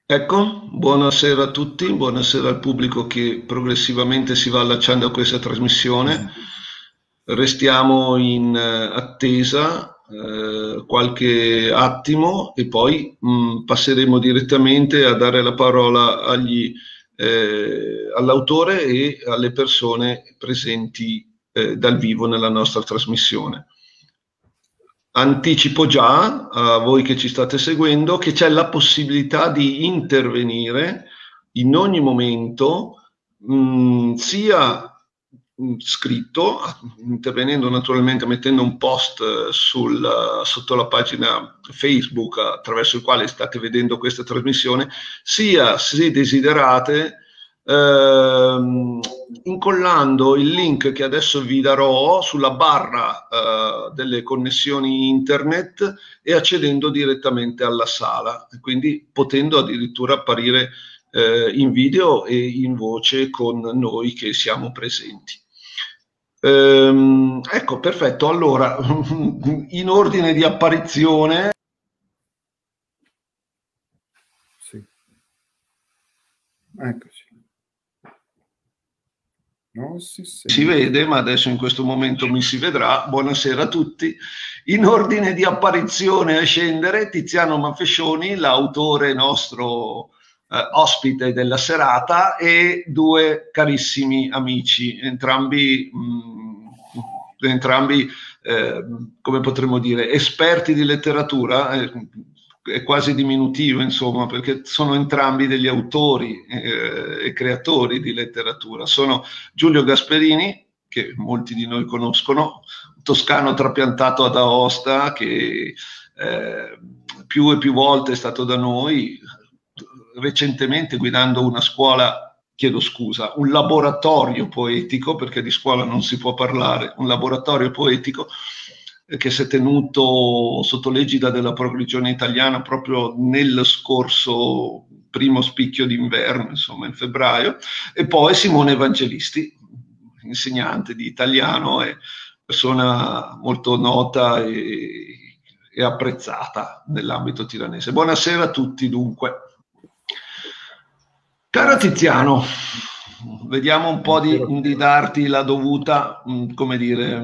Ecco, buonasera a tutti, buonasera al pubblico che progressivamente si va allacciando a questa trasmissione. Restiamo in attesa qualche attimo e poi passeremo direttamente a dare la parola all'autore e alle persone presenti dal vivo nella nostra trasmissione. Anticipo già a voi che ci state seguendo che c'è la possibilità di intervenire in ogni momento, sia scritto, intervenendo naturalmente mettendo un post sotto la pagina Facebook attraverso il quale state vedendo questa trasmissione, sia se desiderate incollando il link che adesso vi darò sulla barra delle connessioni internet e accedendo direttamente alla sala, quindi potendo addirittura apparire in video e in voce con noi che siamo presenti. Ecco, perfetto. Allora, in ordine di apparizione. Sì. Eccoci. Non si vede, ma adesso in questo momento mi si vedrà. Buonasera a tutti. In ordine di apparizione a scendere, Tiziano Manfescioni, l'autore nostro ospite della serata, e due carissimi amici, entrambi come potremmo dire, esperti di letteratura, è quasi diminutivo, insomma, perché sono entrambi degli autori e creatori di letteratura. Sono Giulio Gasperini, che molti di noi conoscono, toscano trapiantato ad Aosta, che più e più volte è stato da noi, recentemente guidando una scuola, chiedo scusa, un laboratorio poetico, perché di scuola non si può parlare, un laboratorio poetico che si è tenuto sotto l'egida della Proclicione Italiana proprio nel scorso primo spicchio d'inverno, insomma in febbraio, e poi Simone Evangelisti, insegnante di italiano e persona molto nota e apprezzata nell'ambito tiranese. Buonasera a tutti dunque. Caro Tiziano, vediamo un po' di darti la dovuta, come dire,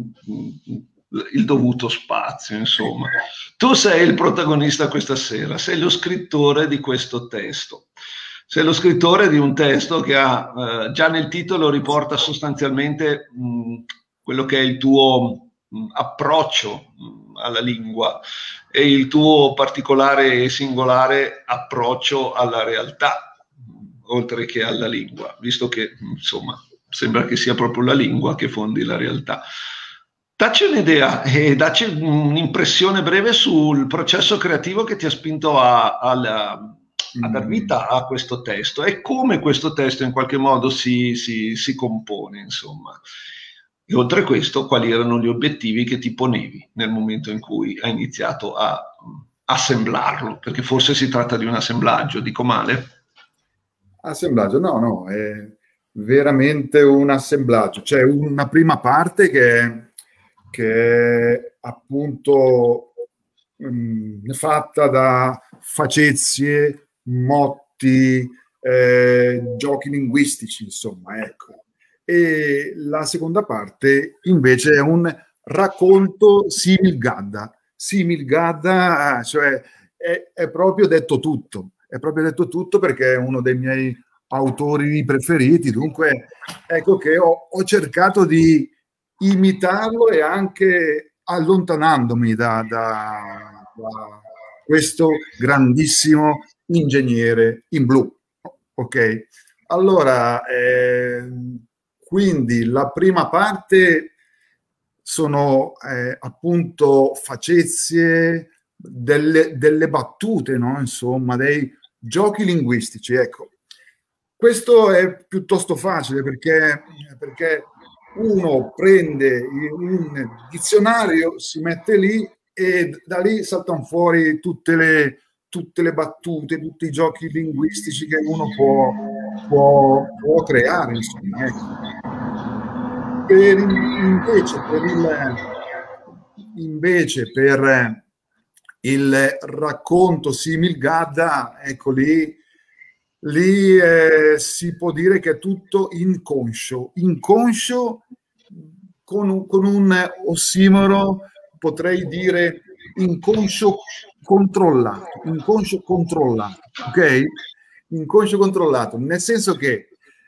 il dovuto spazio, insomma. Tu sei il protagonista questa sera, sei lo scrittore di questo testo. Sei lo scrittore di un testo che ha, già nel titolo riporta sostanzialmente quello che è il tuo approccio alla lingua e il tuo particolare e singolare approccio alla realtà, oltre che alla lingua, visto che insomma sembra che sia proprio la lingua che fondi la realtà. Dacci un'idea e dacci un'impressione breve sul processo creativo che ti ha spinto a dar vita a questo testo e come questo testo in qualche modo si compone, insomma. E oltre a questo, quali erano gli obiettivi che ti ponevi nel momento in cui hai iniziato a assemblarlo? Perché forse si tratta di un assemblaggio, dico male? Assemblaggio, no, è veramente un assemblaggio. C'è una prima parte che è appunto fatta da facezie, motti, giochi linguistici, insomma, ecco. E la seconda parte invece è un racconto simil-gadda. Simil-gadda, cioè è proprio detto tutto. È proprio detto tutto perché è uno dei miei autori preferiti. Dunque, ecco che ho cercato di imitarlo e anche allontanandomi da questo grandissimo ingegnere in blu. Ok? Allora, quindi la prima parte sono appunto facezie, delle battute, no? Insomma, dei giochi linguistici. Ecco, questo è piuttosto facile perché uno prende un dizionario, si mette lì e da lì saltano fuori tutte le battute, tutti i giochi linguistici che uno può creare, insomma. Ecco. Invece per il racconto simil Gadda, ecco lì si può dire che è tutto inconscio, con un ossimoro potrei dire inconscio controllato, ok? Inconscio controllato, nel senso che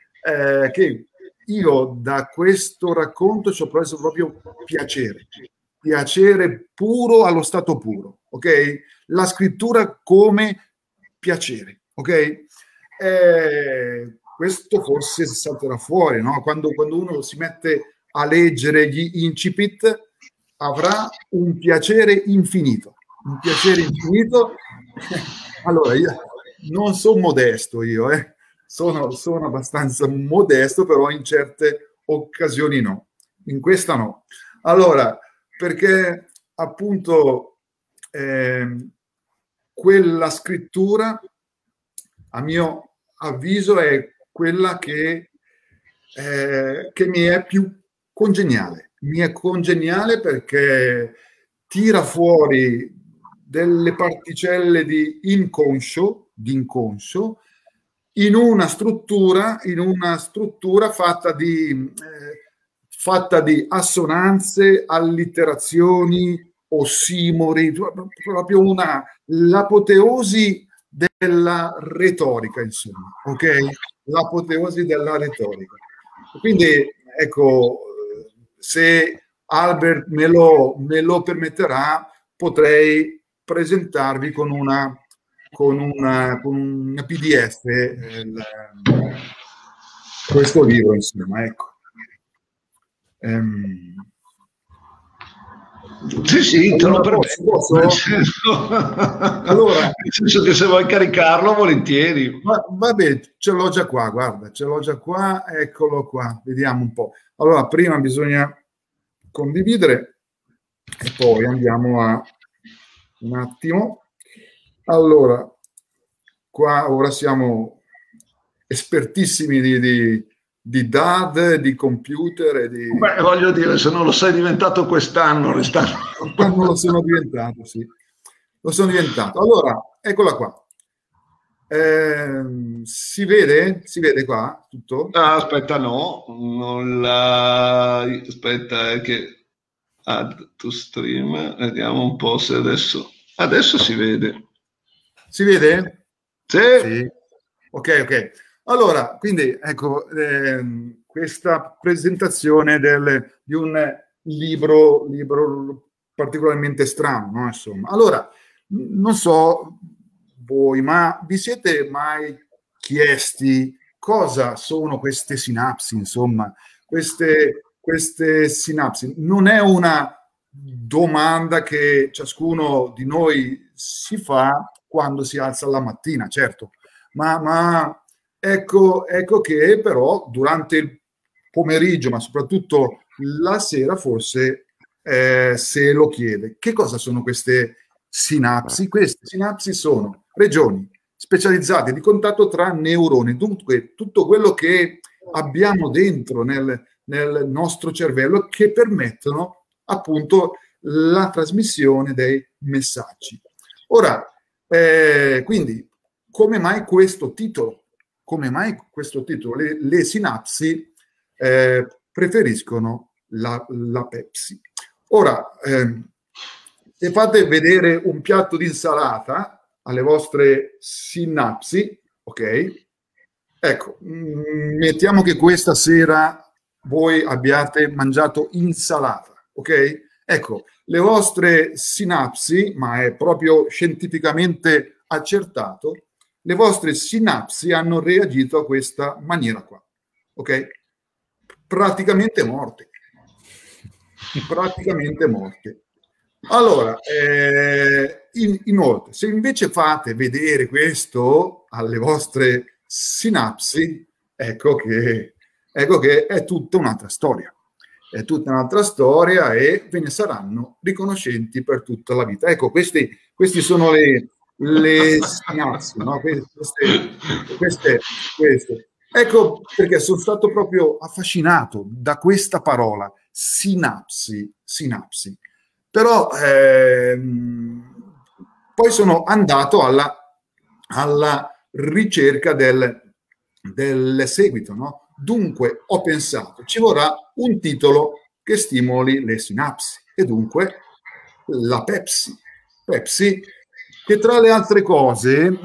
io da questo racconto ci ho preso proprio piacere puro allo stato puro, ok? La scrittura come piacere, ok? Questo forse salterà fuori, no? Quando uno si mette a leggere gli incipit avrà un piacere infinito, un piacere infinito. Allora, io non sono modesto, sono abbastanza modesto, però in certe occasioni no, in questa no. Allora, perché appunto quella scrittura, a mio avviso, è quella che mi è più congeniale. Mi è congeniale perché tira fuori delle particelle di inconscio, in una struttura fatta di assonanze, allitterazioni, ossimori, proprio l'apoteosi della retorica, insomma, ok? L'apoteosi della retorica. Quindi, ecco, se Albert me lo permetterà, potrei presentarvi con una PDF questo libro, insomma, ecco. Sì, te lo permetto. Posso? Allora, nel senso che se vuoi caricarlo, volentieri. Vabbè, ce l'ho già qua, guarda, ce l'ho già qua, eccolo qua, vediamo un po'. Allora, prima bisogna condividere e poi andiamo a un attimo. Allora, qua ora siamo espertissimi di DAD, di computer e di... Beh, voglio dire, se non lo sei diventato quest'anno, non lo sono diventato, sì. Lo sono diventato. Allora, eccola qua. Si vede? Si vede qua tutto? Ah, aspetta, no, non la... Aspetta, che add to stream, vediamo un po' se adesso si vede. Si vede? Sì. Sì. Ok. Allora, quindi ecco, questa presentazione di un libro particolarmente strano, no? Insomma, allora, non so voi, ma vi siete mai chiesti cosa sono queste sinapsi? Insomma, queste sinapsi non è una domanda che ciascuno di noi si fa quando si alza la mattina, certo, ma ecco che però durante il pomeriggio, ma soprattutto la sera, forse se lo chiede. Che cosa sono queste sinapsi? Queste sinapsi sono regioni specializzate di contatto tra neuroni, dunque tutto quello che abbiamo dentro nel nostro cervello che permettono appunto la trasmissione dei messaggi. Ora, quindi, come mai questo titolo? Come mai questo titolo? Le sinapsi preferiscono la Pepsi. Ora, se fate vedere un piatto di insalata alle vostre sinapsi, ok? Ecco, mettiamo che questa sera voi abbiate mangiato insalata, ok? Ecco, le vostre sinapsi, ma è proprio scientificamente accertato, le vostre sinapsi hanno reagito a questa maniera qua, ok? Praticamente morte. Allora, inoltre, se invece fate vedere questo alle vostre sinapsi, ecco che è tutta un'altra storia. È tutta un'altra storia e ve ne saranno riconoscenti per tutta la vita. Ecco, questi sono le sinapsi, no? Queste. Ecco perché sono stato proprio affascinato da questa parola, sinapsi. Però Poi sono andato alla ricerca del seguito, no? Dunque ho pensato, ci vorrà un titolo che stimoli le sinapsi, e dunque la Pepsi. Pepsi, che tra le altre cose,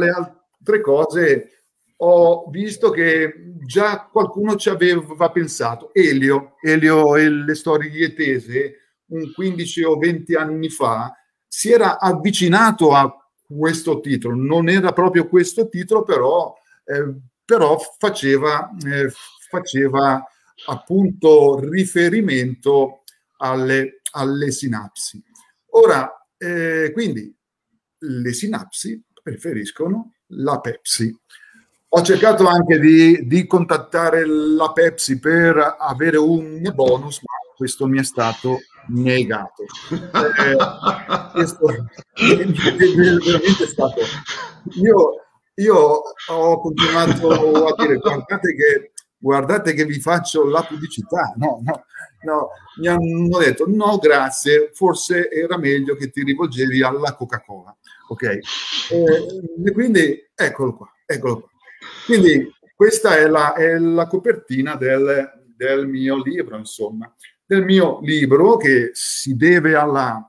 ho visto che già qualcuno ci aveva pensato. Elio e le storie tese, un 15 o 20 anni fa, si era avvicinato a questo titolo. Non era proprio questo titolo, però faceva appunto riferimento alle sinapsi. Ora, quindi le sinapsi preferiscono la Pepsi. Ho cercato anche di contattare la Pepsi per avere un bonus, ma questo mi è stato negato. Questo è veramente stato. Io ho continuato a dire: guardate che vi faccio la pubblicità. No, mi hanno detto no, grazie, forse era meglio che ti rivolgevi alla Coca-Cola. Ok, quindi eccolo qua. Quindi questa è la copertina del mio libro, insomma, del mio libro, che si deve alla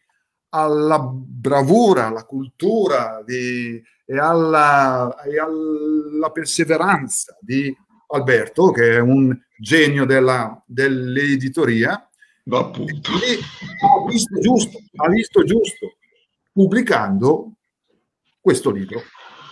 bravura, alla cultura e alla perseveranza di Alberto, che è un genio dell'editoria. Appunto. E ha visto giusto pubblicando questo libro.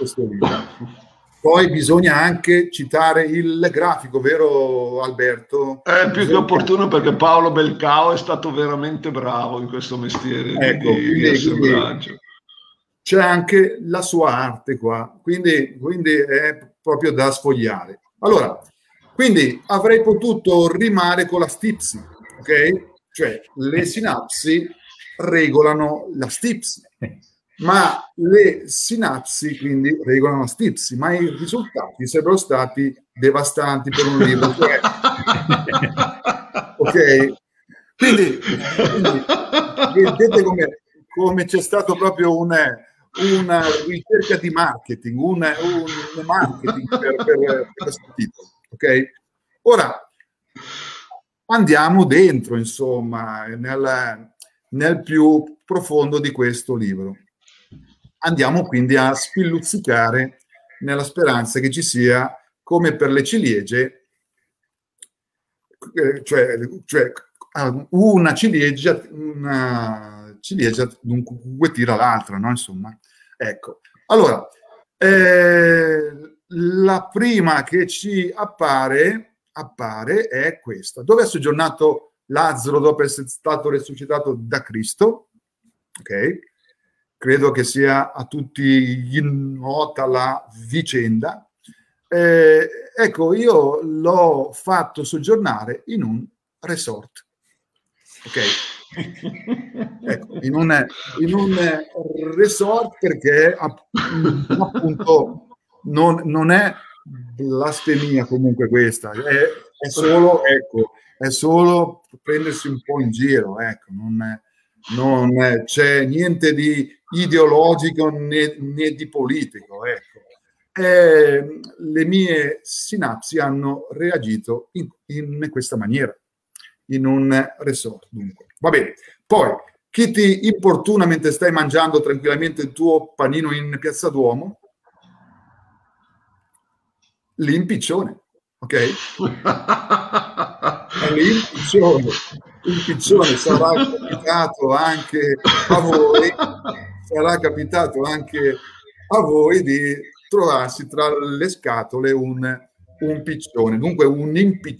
Poi bisogna anche citare il grafico, vero Alberto? È più che opportuno, perché Paolo Belcao è stato veramente bravo in questo mestiere, ecco, di assemblaggio. C'è anche la sua arte qua, quindi è proprio da sfogliare. Allora, quindi avrei potuto rimare con la stipsi, ok? Cioè le sinapsi regolano la stipsi, ma le sinapsi quindi regolano la stipsi, ma i risultati sarebbero stati devastanti per un libro. Ok? Quindi vedete come c'è stato proprio una ricerca di marketing, un marketing per questo titolo. Ok? Ora andiamo dentro, insomma, nel più profondo di questo libro. Andiamo quindi a spilluzzicare nella speranza che ci sia, come per le ciliegie, cioè una ciliegia dunque tira l'altra, no? Insomma, ecco. Allora, la prima che ci appare è questa: dove ha soggiornato Lazzaro dopo essere stato resuscitato da Cristo. Ok, credo che sia a tutti nota la vicenda. Ecco, io l'ho fatto soggiornare in un resort. Ok, ecco, in un resort, perché appunto non è blasfemia comunque questa, è solo, ecco, è solo prendersi un po' in giro, ecco, non c'è niente di ideologico né di politico, ecco. Le mie sinapsi hanno reagito in questa maniera, in un resort. Dunque, va bene. Poi, chi ti importuna mentre stai mangiando tranquillamente il tuo panino in Piazza Duomo? L'impiccione, ok? L'impiccione sarà capitato anche a voi, di trovarsi tra le scatole un piccione, dunque un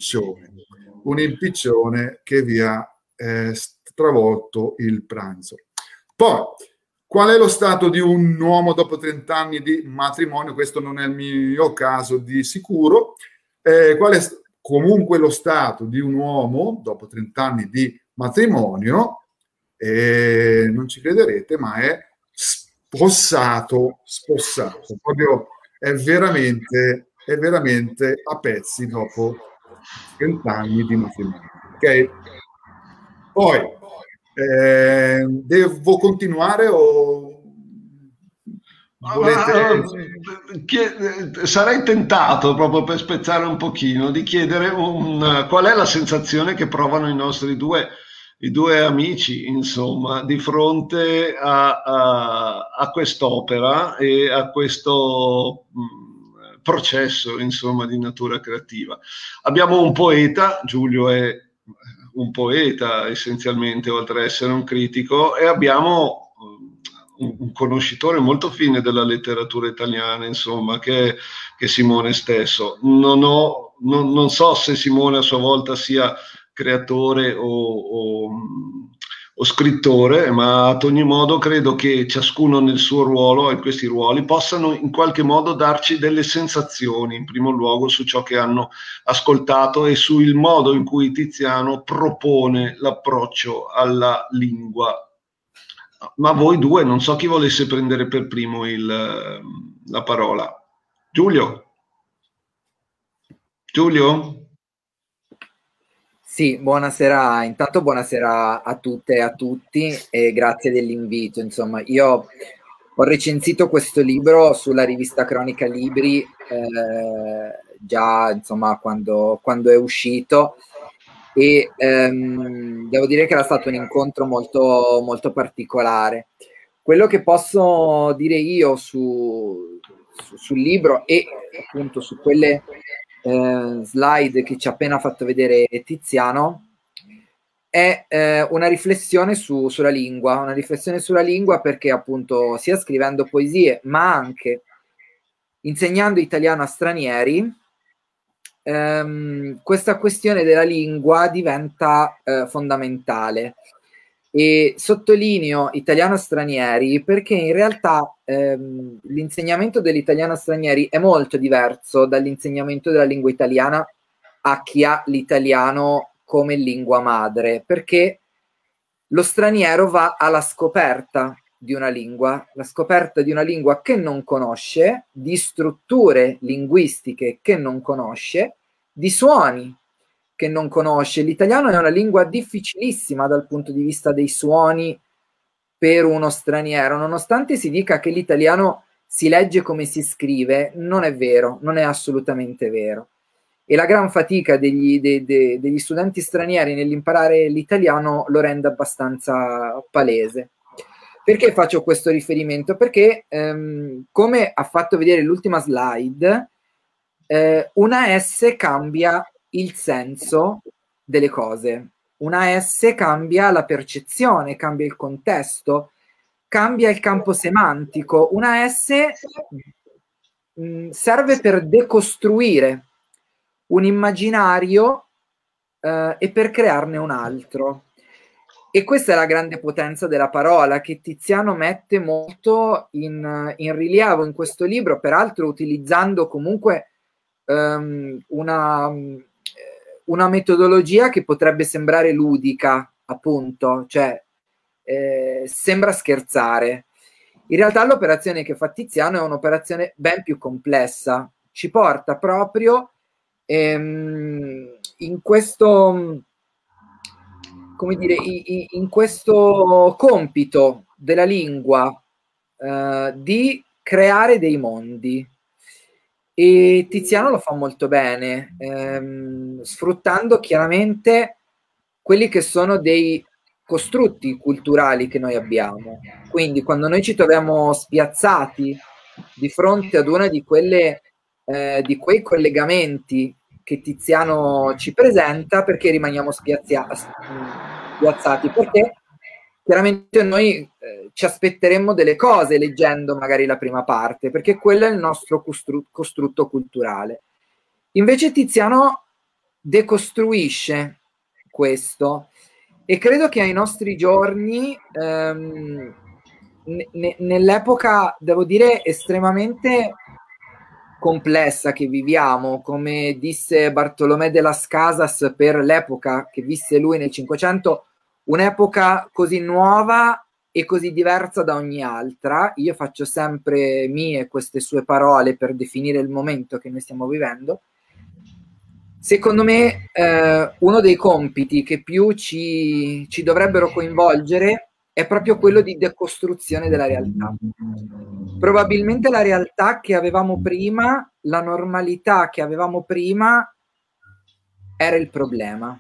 impiccione che vi ha stravolto il pranzo. Poi, qual è lo stato di un uomo dopo 30 anni di matrimonio? Questo non è il mio caso di sicuro. Qual è comunque lo stato di un uomo dopo 30 anni di matrimonio? Non ci crederete, ma è spossato. Proprio è veramente a pezzi dopo 30 anni di matrimonio. Ok? Poi devo continuare o volete... Sarei tentato, proprio per spezzare un pochino, di chiedere qual è la sensazione che provano i due amici, insomma, di fronte a quest'opera e a questo processo, insomma, di natura creativa. Abbiamo un poeta, Giulio è un poeta essenzialmente, oltre ad essere un critico, e abbiamo un conoscitore molto fine della letteratura italiana, insomma, che è Simone stesso. Non so se Simone a sua volta sia creatore o scrittore, ma ad ogni modo credo che ciascuno nel suo ruolo e questi ruoli possano in qualche modo darci delle sensazioni, in primo luogo su ciò che hanno ascoltato e sul modo in cui Tiziano propone l'approccio alla lingua. Ma voi due, non so chi volesse prendere per primo la parola. Giulio? Giulio? Sì, buonasera, intanto buonasera a tutte e a tutti e grazie dell'invito. Insomma, io ho recensito questo libro sulla rivista Cronica Libri già insomma quando è uscito e devo dire che era stato un incontro molto, molto particolare. Quello che posso dire io sul libro e appunto su quelle slide che ci ha appena fatto vedere Tiziano è una riflessione sulla lingua, perché appunto sia scrivendo poesie ma anche insegnando italiano a stranieri questa questione della lingua diventa fondamentale. E sottolineo italiano a stranieri perché in realtà l'insegnamento dell'italiano a stranieri è molto diverso dall'insegnamento della lingua italiana a chi ha l'italiano come lingua madre, perché lo straniero va alla scoperta di una lingua, la scoperta di una lingua che non conosce, di strutture linguistiche che non conosce, di suoni che non conosce. L'italiano è una lingua difficilissima dal punto di vista dei suoni per uno straniero, nonostante si dica che l'italiano si legge come si scrive, non è vero, non è assolutamente vero. E la gran fatica degli studenti stranieri nell'imparare l'italiano lo rende abbastanza palese. Perché faccio questo riferimento? Perché, come ha fatto vedere l'ultima slide, una S cambia il senso delle cose. Una S cambia la percezione, cambia il contesto, cambia il campo semantico. Una S serve per decostruire un immaginario e per crearne un altro. E questa è la grande potenza della parola che Tiziano mette molto in rilievo in questo libro, peraltro utilizzando comunque una metodologia che potrebbe sembrare ludica, appunto, cioè sembra scherzare. In realtà l'operazione che fa Tiziano è un'operazione ben più complessa, ci porta proprio in questo, come dire, in questo compito della lingua di creare dei mondi. E Tiziano lo fa molto bene, sfruttando chiaramente quelli che sono dei costrutti culturali che noi abbiamo. Quindi quando noi ci troviamo spiazzati di fronte ad una di quelle di quei collegamenti che Tiziano ci presenta, perché rimaniamo spiazzati? Perché chiaramente noi ci aspetteremmo delle cose leggendo magari la prima parte, perché quello è il nostro costrutto culturale. Invece Tiziano decostruisce questo e credo che ai nostri giorni, nell'epoca, devo dire, estremamente complessa che viviamo, come disse Bartolomé de las Casas per l'epoca che visse lui nel Cinquecento, un'epoca così nuova e così diversa da ogni altra. Io faccio sempre mie queste sue parole per definire il momento che noi stiamo vivendo. Secondo me uno dei compiti che più ci dovrebbero coinvolgere è proprio quello di decostruzione della realtà. Probabilmente la realtà che avevamo prima, la normalità che avevamo prima, era il problema,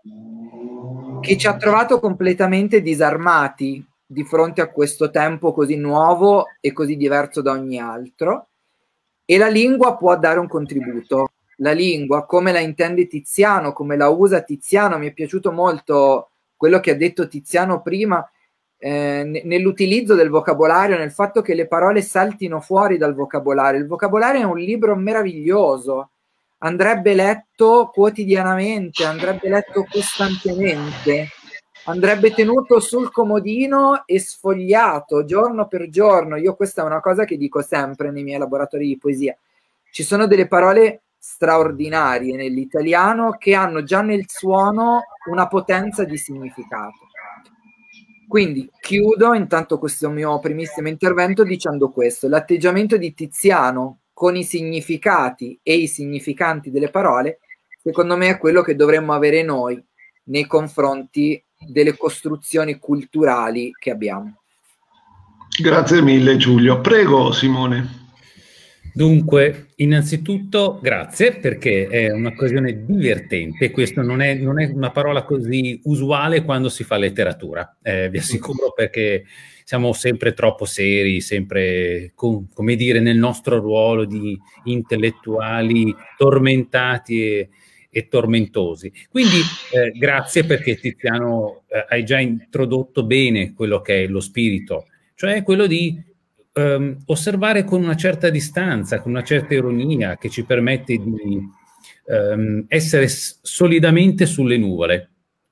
che ci ha trovato completamente disarmati di fronte a questo tempo così nuovo e così diverso da ogni altro, e la lingua può dare un contributo. La lingua, come la intende Tiziano, come la usa Tiziano, mi è piaciuto molto quello che ha detto Tiziano prima, nell'utilizzo del vocabolario, nel fatto che le parole saltino fuori dal vocabolario. Il vocabolario è un libro meraviglioso, andrebbe letto quotidianamente, andrebbe letto costantemente, andrebbe tenuto sul comodino e sfogliato giorno per giorno. Io questa è una cosa che dico sempre nei miei laboratori di poesia. Ci sono delle parole straordinarie nell'italiano che hanno già nel suono una potenza di significato. Quindi chiudo intanto questo mio primissimo intervento dicendo questo: l'atteggiamento di Tiziano con i significati e i significanti delle parole, secondo me, è quello che dovremmo avere noi nei confronti delle costruzioni culturali che abbiamo. Grazie mille Giulio. Prego Simone. Dunque, innanzitutto grazie, perché è un'occasione divertente. Questo non è una parola così usuale quando si fa letteratura, vi assicuro, perché siamo sempre troppo seri, sempre, come dire, nel nostro ruolo di intellettuali tormentati e tormentosi. Quindi grazie, perché Tiziano hai già introdotto bene quello che è lo spirito, cioè quello di osservare con una certa distanza, con una certa ironia, che ci permette di essere solidamente sulle nuvole,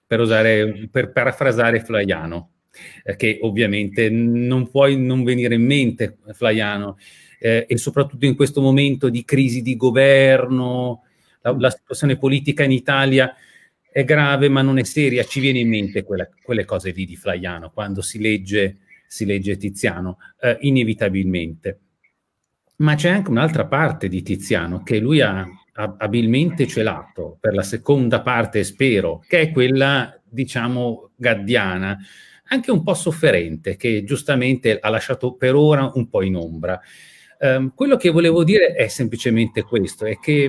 per parafrasare Flaiano, che ovviamente non puoi non venire in mente Flaiano, e soprattutto in questo momento di crisi di governo, la situazione politica in Italia è grave ma non è seria, ci viene in mente quelle cose lì di Flaiano quando si legge Tiziano, inevitabilmente. Ma c'è anche un'altra parte di Tiziano che lui ha abilmente celato per la seconda parte, spero, che è quella, diciamo, gaddiana, anche un po' sofferente, che giustamente ha lasciato per ora un po' in ombra. Quello che volevo dire è semplicemente questo, è che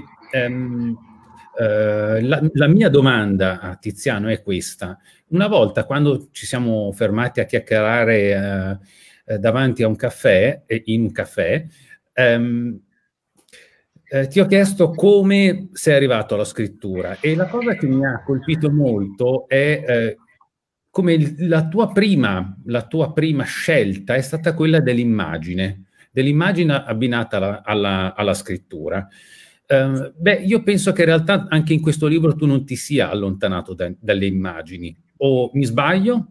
la mia domanda a Tiziano è questa. Una volta, quando ci siamo fermati a chiacchierare davanti a un caffè, in un caffè, ti ho chiesto come sei arrivato alla scrittura, e la cosa che mi ha colpito molto è come la tua prima scelta è stata quella dell'immagine abbinata alla scrittura. Io penso che in realtà anche in questo libro tu non ti sia allontanato dalle immagini, o mi sbaglio?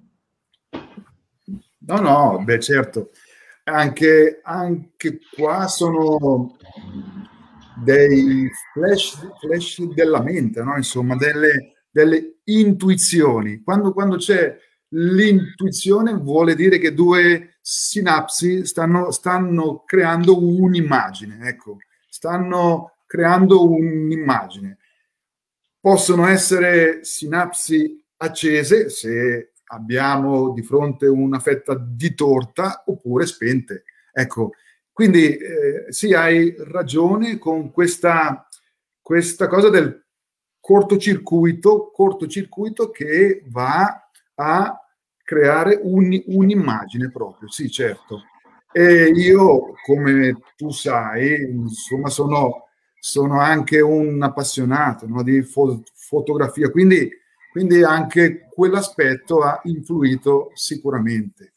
No, beh, certo. Anche qua sono dei flash della mente, no? Insomma, delle intuizioni. Quando c'è l'intuizione, vuole dire che due sinapsi stanno creando un'immagine, ecco, stanno creando un'immagine. Possono essere sinapsi accese se abbiamo di fronte una fetta di torta, oppure spente. Ecco, quindi sì, hai ragione con questa cosa del cortocircuito che va a creare un'immagine proprio, sì, certo. E io, come tu sai, insomma, sono anche un appassionato, no, di fotografia, quindi anche quell'aspetto ha influito sicuramente.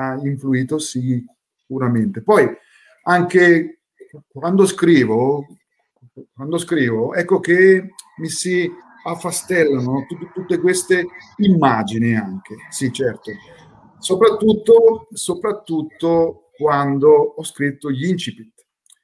Poi anche quando scrivo, ecco che mi si affastellano tutte queste immagini anche, sì, certo. Soprattutto quando ho scritto gli incipit.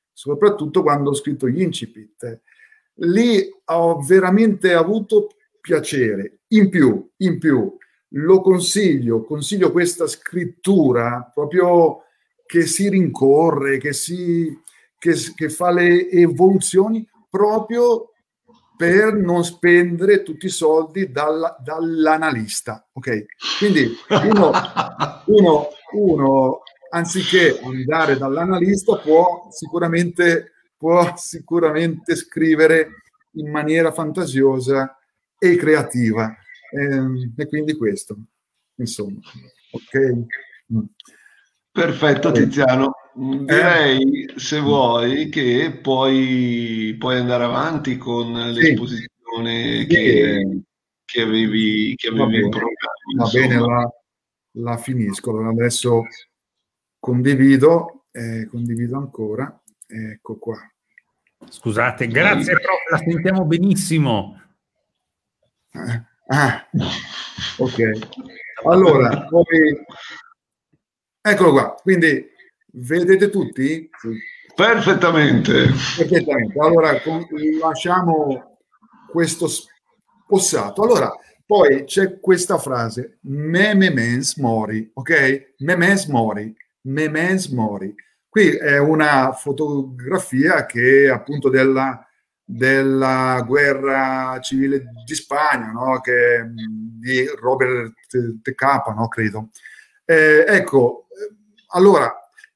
Lì ho veramente avuto piacere. In più, lo consiglio questa scrittura proprio che si rincorre, che fa le evoluzioni proprio per non spendere tutti i soldi dall'analista, ok? Quindi uno anziché andare dall'analista può sicuramente scrivere in maniera fantasiosa e creativa, e quindi questo, insomma, ok? Perfetto Tiziano, direi se vuoi che puoi andare avanti con l'esposizione sì, che avevi in programma. Va bene, la finisco. Allora adesso condivido ancora, ecco qua. Scusate, grazie, prof, la sentiamo benissimo. Ok, allora poi eccolo qua, quindi vedete tutti? Sì. Perfettamente. Allora lasciamo questo spossato. Allora poi c'è questa frase, memens mori, ok? Memens mori, memens mori. Qui è una fotografia che appunto della guerra civile di Spagna, no? Che, di Robert De Capa, no? Credo. Ecco, allora,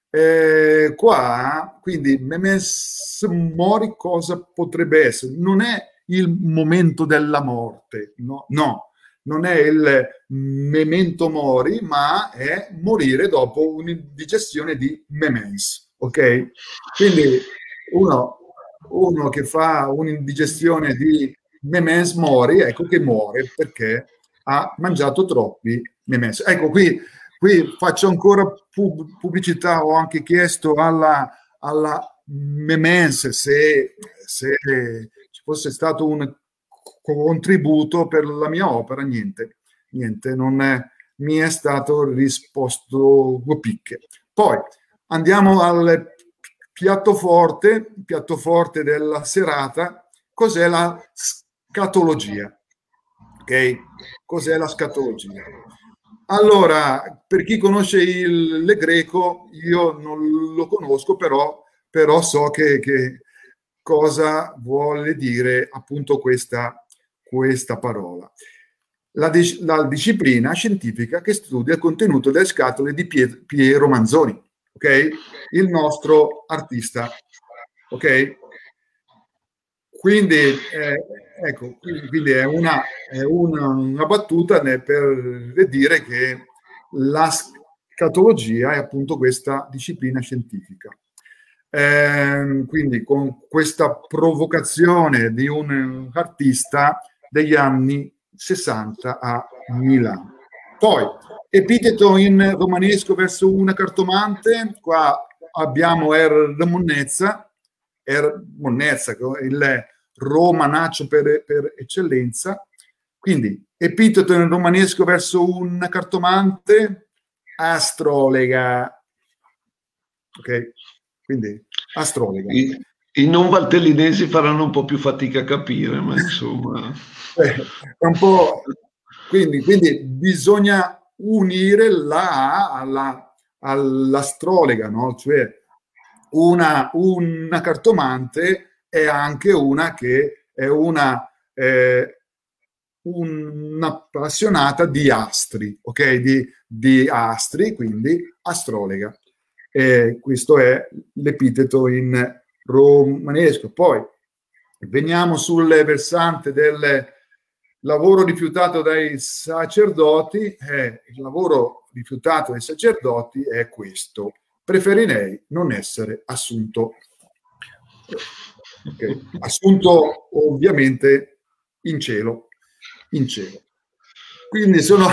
qua, quindi, memens mori cosa potrebbe essere? Non è il momento della morte, no, non è il memento mori, ma è morire dopo un'indigestione di memens, ok? Quindi uno che fa un'indigestione di memens mori, ecco che muore perché ha mangiato troppi memens. Ecco, qui faccio ancora pubblicità, ho anche chiesto alla memens se ci fosse stato un contributo per la mia opera, niente, non mi è stato risposto picche. Poi andiamo al piatto forte della serata. Cos'è la scatologia? Ok? Cos'è la scatologia? Allora, per chi conosce il greco, io non lo conosco, però so che cosa vuole dire appunto questa parola. La disciplina scientifica che studia il contenuto delle scatole di Piero Manzoni, ok? Il nostro artista, ok? Quindi, ecco, quindi è una battuta per dire che la scatologia è appunto questa disciplina scientifica. Quindi con questa provocazione di un artista degli anni 60 a Milano. Poi, epiteto in romanesco verso una cartomante, qua abbiamo Monnezza, il romanaccio per eccellenza. Quindi, epiteto in romanesco verso una cartomante, astrologa. Ok? Quindi, astrologa. I non valtellinesi faranno un po' più fatica a capire, ma insomma... È un po'... Quindi bisogna unire all'astrologa, no? Cioè una cartomante è anche una che è una appassionata di astri, ok? Di astri, quindi astrologa. Questo è l'epiteto in romanesco. Poi veniamo sul versante del lavoro rifiutato dai sacerdoti. Il lavoro rifiutato dai sacerdoti è questo: preferirei non essere assunto. Okay. Assunto ovviamente in cielo. Quindi sono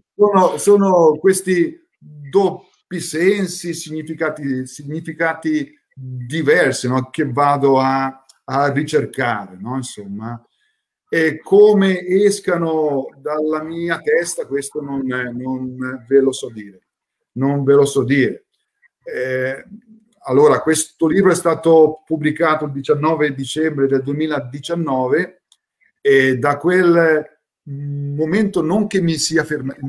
questi doppi sensi, significati diversi, no? Che vado a ricercare, no? Insomma, e come escano dalla mia testa, questo non ve lo so dire. Non ve lo so dire. Allora, questo libro è stato pubblicato il 19 dicembre del 2019 e da quel momento non che mi sia fermato,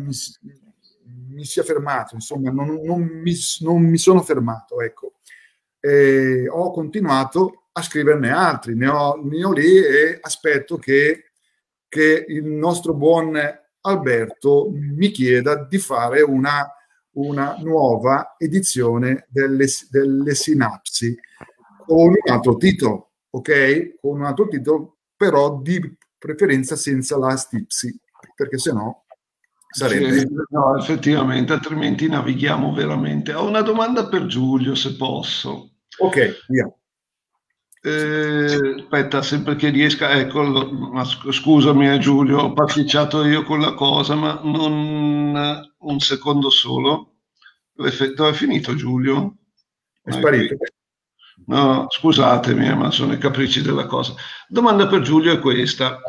insomma, non mi sono fermato, ecco. Ho continuato a a scriverne altri. Ne ho lì e aspetto che il nostro buon Alberto mi chieda di fare una nuova edizione delle sinapsi con un altro titolo, ok? Con un altro titolo, però di preferenza senza la stipsi, perché sennò sarebbe... Sì, no, effettivamente, altrimenti navighiamo veramente. Ho una domanda per Giulio, se posso. Ok, via. Aspetta, sempre che riesca, ecco, ma scusami Giulio, ho pasticciato io con la cosa, ma non un secondo solo. Dove è finito Giulio? È sparito. No, scusatemi, ma sono i capricci della cosa. Domanda per Giulio è questa.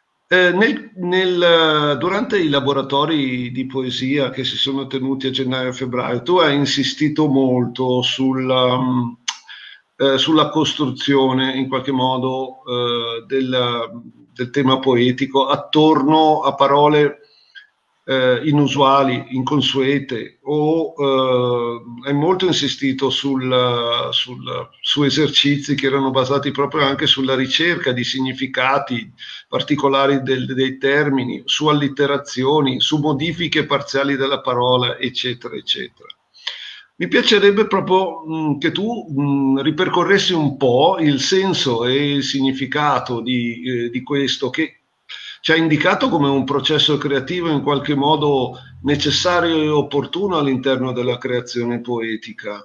Durante i laboratori di poesia che si sono tenuti a gennaio e febbraio, tu hai insistito molto sulla costruzione, in qualche modo, del tema poetico attorno a parole inusuali, inconsuete, o hai molto insistito su esercizi che erano basati proprio anche sulla ricerca di significati particolari dei termini, su allitterazioni, su modifiche parziali della parola, eccetera, eccetera. Mi piacerebbe proprio che tu ripercorressi un po' il senso e il significato di questo, che ci ha indicato come un processo creativo in qualche modo necessario e opportuno all'interno della creazione poetica.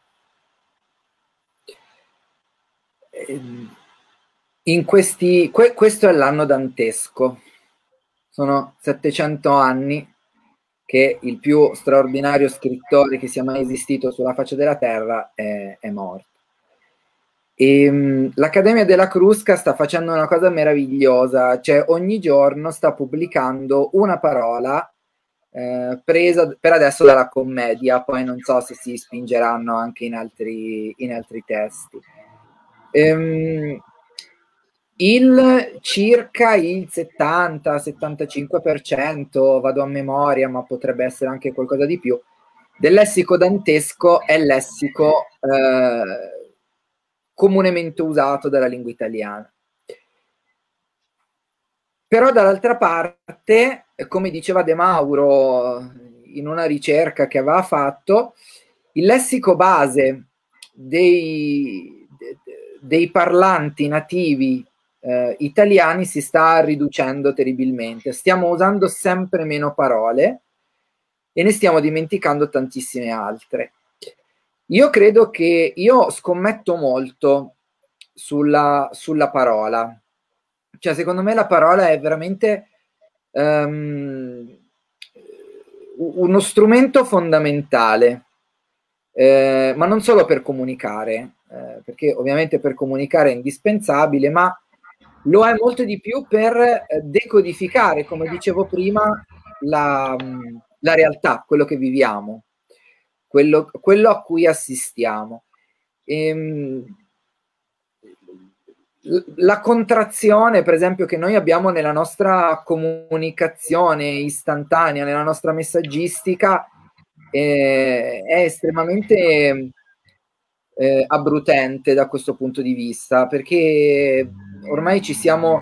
Questo è l'anno dantesco. Sono 700 anni che il più straordinario scrittore che sia mai esistito sulla faccia della terra è morto. E l'Accademia della Crusca sta facendo una cosa meravigliosa, cioè ogni giorno sta pubblicando una parola presa per adesso dalla commedia, poi non so se si spingeranno anche in altri testi. Circa il 70-75%, vado a memoria, ma potrebbe essere anche qualcosa di più, del lessico dantesco è lessico comunemente usato dalla lingua italiana. Però dall'altra parte, come diceva De Mauro in una ricerca che aveva fatto, il lessico base dei parlanti nativi italiani si sta riducendo terribilmente. Stiamo usando sempre meno parole e ne stiamo dimenticando tantissime altre. Io credo che io scommetto molto sulla parola. Cioè, secondo me la parola è veramente uno strumento fondamentale, ma non solo per comunicare, perché ovviamente per comunicare è indispensabile, ma lo è molto di più per decodificare, come dicevo prima, la realtà, quello che viviamo, quello a cui assistiamo. La contrazione, per esempio, che noi abbiamo nella nostra comunicazione istantanea, nella nostra messaggistica, è estremamente abbrutente da questo punto di vista, perché ormai ci siamo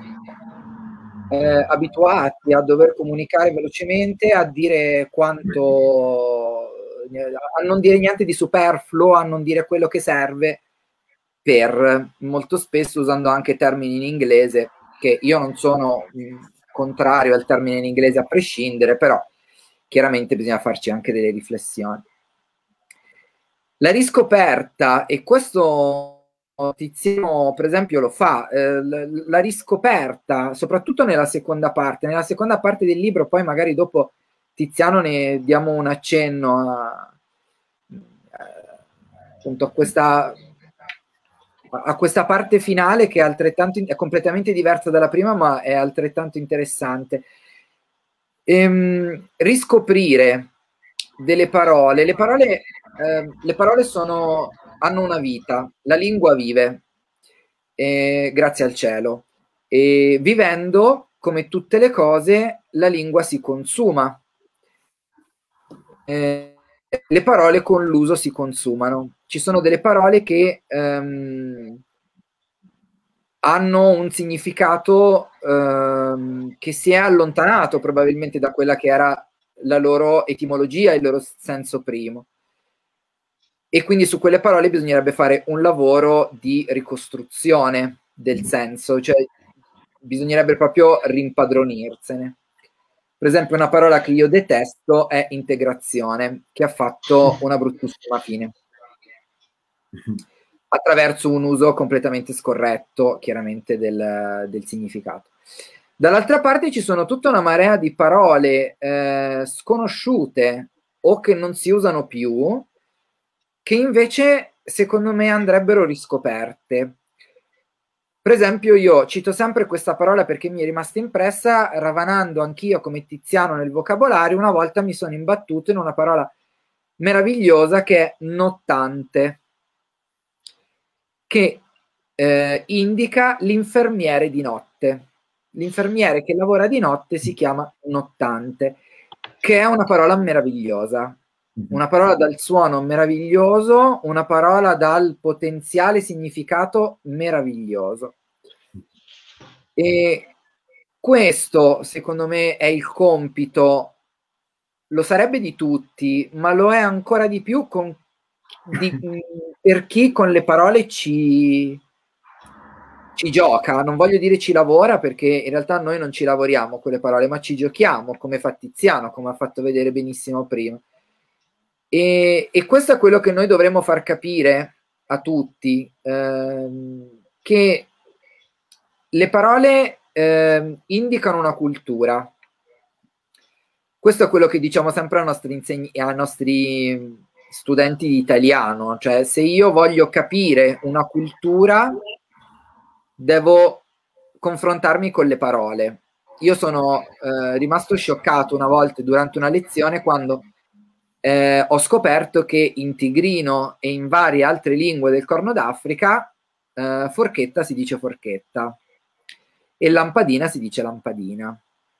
abituati a dover comunicare velocemente, a dire quanto, a non dire niente di superfluo, a non dire quello che serve, molto spesso usando anche termini in inglese, che io non sono contrario al termine in inglese a prescindere, però chiaramente bisogna farci anche delle riflessioni. La riscoperta, e questo Tiziano per esempio lo fa, la riscoperta, soprattutto nella seconda parte del libro, poi magari dopo Tiziano ne diamo un accenno appunto a questa parte finale che è completamente diversa dalla prima, ma è altrettanto interessante. Riscoprire delle parole. Le parole hanno una vita, la lingua vive, grazie al cielo. E vivendo, come tutte le cose, la lingua si consuma. Le parole con l'uso si consumano. Ci sono delle parole che hanno un significato che si è allontanato probabilmente da quella che era la loro etimologia, il loro senso primo. E quindi su quelle parole bisognerebbe fare un lavoro di ricostruzione del senso, cioè bisognerebbe proprio rimpadronirsene. Per esempio, una parola che io detesto è integrazione, che ha fatto una bruttissima fine, attraverso un uso completamente scorretto, chiaramente, del significato. Dall'altra parte ci sono tutta una marea di parole sconosciute o che non si usano più, che invece, secondo me, andrebbero riscoperte. Per esempio, io cito sempre questa parola perché mi è rimasta impressa, ravanando anch'io come Tiziano nel vocabolario, una volta mi sono imbattuto in una parola meravigliosa che è nottante, che indica l'infermiere di notte. L'infermiere che lavora di notte si chiama nottante, che è una parola meravigliosa. Una parola dal suono meraviglioso, una parola dal potenziale significato meraviglioso. E questo, secondo me, è il compito, lo sarebbe di tutti, ma lo è ancora di più per chi con le parole ci gioca. Non voglio dire ci lavora, perché in realtà noi non ci lavoriamo con le parole, ma ci giochiamo, come fa Tiziano, come ha fatto vedere benissimo prima. E questo è quello che noi dovremmo far capire a tutti, che le parole indicano una cultura. Questo è quello che diciamo sempre ai nostri studenti di italiano, cioè se io voglio capire una cultura devo confrontarmi con le parole. Io sono rimasto scioccato una volta durante una lezione quando ho scoperto che in tigrino e in varie altre lingue del Corno d'Africa forchetta si dice forchetta e lampadina si dice lampadina.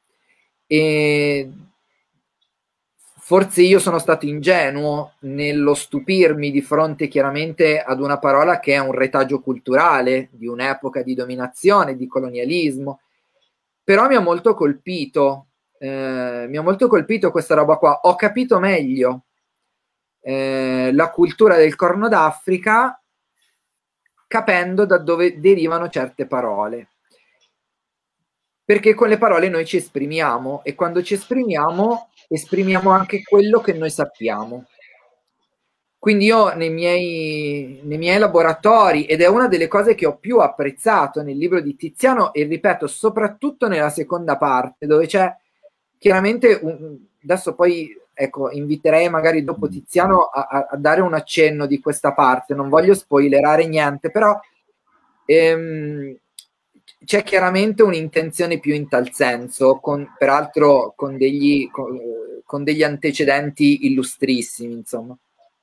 E forse io sono stato ingenuo nello stupirmi di fronte chiaramente ad una parola che è un retaggio culturale di un'epoca di dominazione, di colonialismo, però mi ha molto colpito questa roba qua. Ho capito meglio la cultura del Corno d'Africa capendo da dove derivano certe parole, perché con le parole noi ci esprimiamo e quando ci esprimiamo anche quello che noi sappiamo. Quindi io nei miei laboratori, ed è una delle cose che ho più apprezzato nel libro di Tiziano, e ripeto soprattutto nella seconda parte, dove c'è chiaramente adesso poi ecco, inviterei magari dopo Tiziano a dare un accenno di questa parte, non voglio spoilerare niente, però c'è chiaramente un'intenzione più in tal senso, peraltro con degli antecedenti illustrissimi, insomma.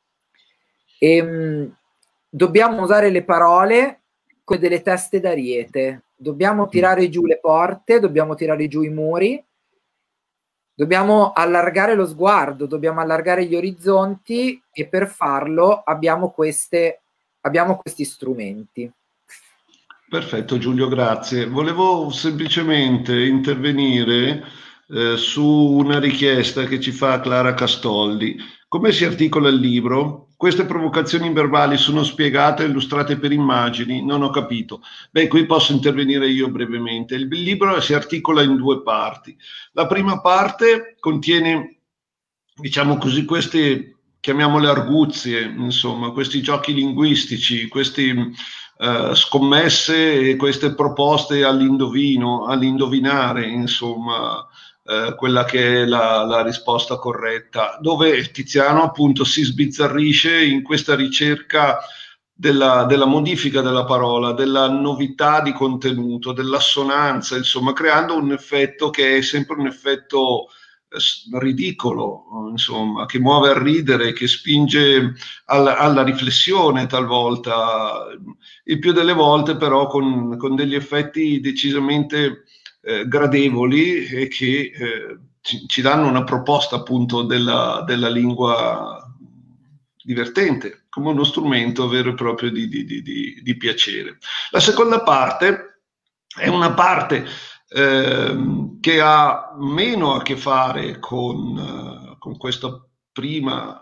Dobbiamo usare le parole come delle teste d'ariete, dobbiamo tirare giù le porte, dobbiamo tirare giù i muri, dobbiamo allargare lo sguardo, dobbiamo allargare gli orizzonti, e per farlo abbiamo questi strumenti. Perfetto Giulio, grazie. Volevo semplicemente intervenire su una richiesta che ci fa Clara Castoldi. Come si articola il libro? Queste provocazioni verbali sono spiegate e illustrate per immagini? Non ho capito. Beh, qui posso intervenire io brevemente. Il libro si articola in due parti. La prima parte contiene, diciamo così, queste, chiamiamole arguzie, insomma, questi giochi linguistici, questi scommesse e queste proposte all'indovino, all'indovinare, insomma, quella che è la risposta corretta, dove Tiziano appunto si sbizzarrisce in questa ricerca della modifica della parola, della novità di contenuto, dell'assonanza, insomma, creando un effetto che è sempre un effetto ridicolo, insomma, che muove a ridere, che spinge alla riflessione talvolta, il più delle volte però con degli effetti decisamente gradevoli e che ci danno una proposta appunto della lingua divertente, come uno strumento vero e proprio di piacere. La seconda parte è una parte che ha meno a che fare con questa prima,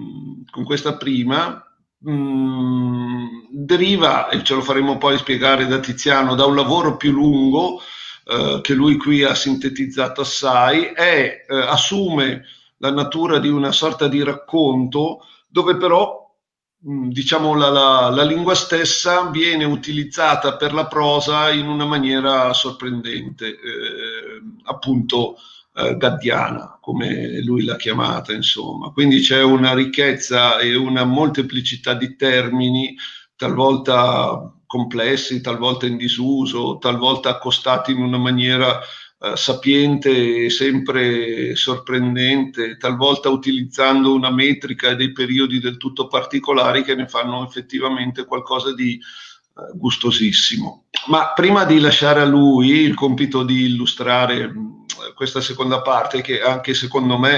deriva, e ce lo faremo poi spiegare da Tiziano, da un lavoro più lungo che lui qui ha sintetizzato assai, assume la natura di una sorta di racconto, dove però diciamo la lingua stessa viene utilizzata per la prosa in una maniera sorprendente, appunto gaddiana, come lui l'ha chiamata, insomma. Quindi c'è una ricchezza e una molteplicità di termini, talvolta complessi, talvolta in disuso, talvolta accostati in una maniera sapiente e sempre sorprendente, talvolta utilizzando una metrica e dei periodi del tutto particolari che ne fanno effettivamente qualcosa di gustosissimo. Ma prima di lasciare a lui il compito di illustrare questa seconda parte, che anche secondo me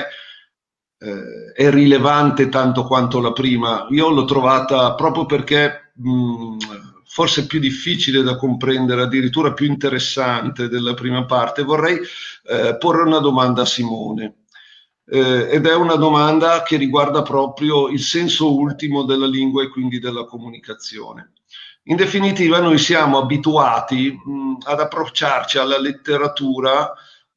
è rilevante tanto quanto la prima, io l'ho trovata proprio perché forse più difficile da comprendere, addirittura più interessante della prima parte, vorrei porre una domanda a Simone. Ed è una domanda che riguarda proprio il senso ultimo della lingua e quindi della comunicazione. In definitiva, noi siamo abituati ad approcciarci alla letteratura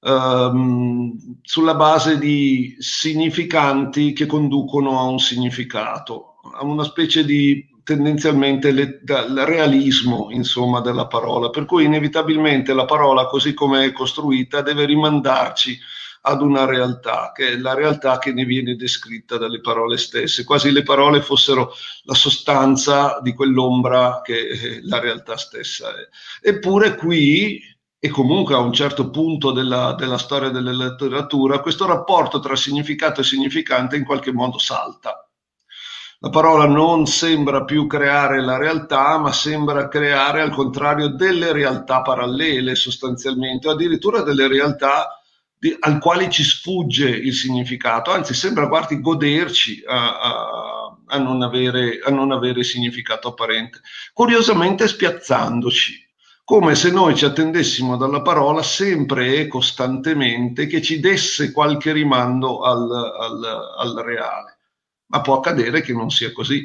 sulla base di significanti che conducono a un significato, a una specie di tendenzialmente il realismo, insomma, della parola, per cui inevitabilmente la parola, così come è costruita, deve rimandarci ad una realtà, che è la realtà che ne viene descritta dalle parole stesse, quasi le parole fossero la sostanza di quell'ombra che la realtà stessa è. Eppure qui, e comunque a un certo punto della storia della letteratura, questo rapporto tra significato e significante in qualche modo salta. La parola non sembra più creare la realtà, ma sembra creare al contrario delle realtà parallele sostanzialmente, o addirittura delle realtà al quali ci sfugge il significato, anzi sembra quasi goderci a non avere significato apparente, curiosamente spiazzandoci, come se noi ci attendessimo dalla parola sempre e costantemente che ci desse qualche rimando al reale. Ma può accadere che non sia così.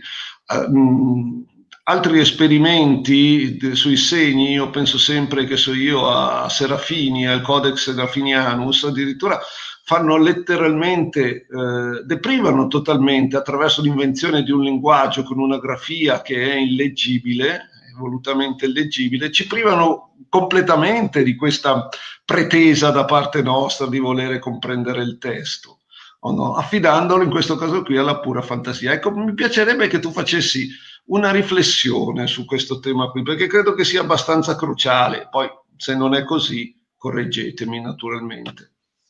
Altri esperimenti sui segni, io penso sempre, che so io, a Serafini, al Codex Serafinianus, addirittura fanno letteralmente, deprivano totalmente, attraverso l'invenzione di un linguaggio con una grafia che è illeggibile, volutamente illeggibile, ci privano completamente di questa pretesa da parte nostra di volere comprendere il testo. O no, affidandolo in questo caso qui alla pura fantasia. Ecco, mi piacerebbe che tu facessi una riflessione su questo tema qui, perché credo che sia abbastanza cruciale. Poi, se non è così, correggetemi naturalmente.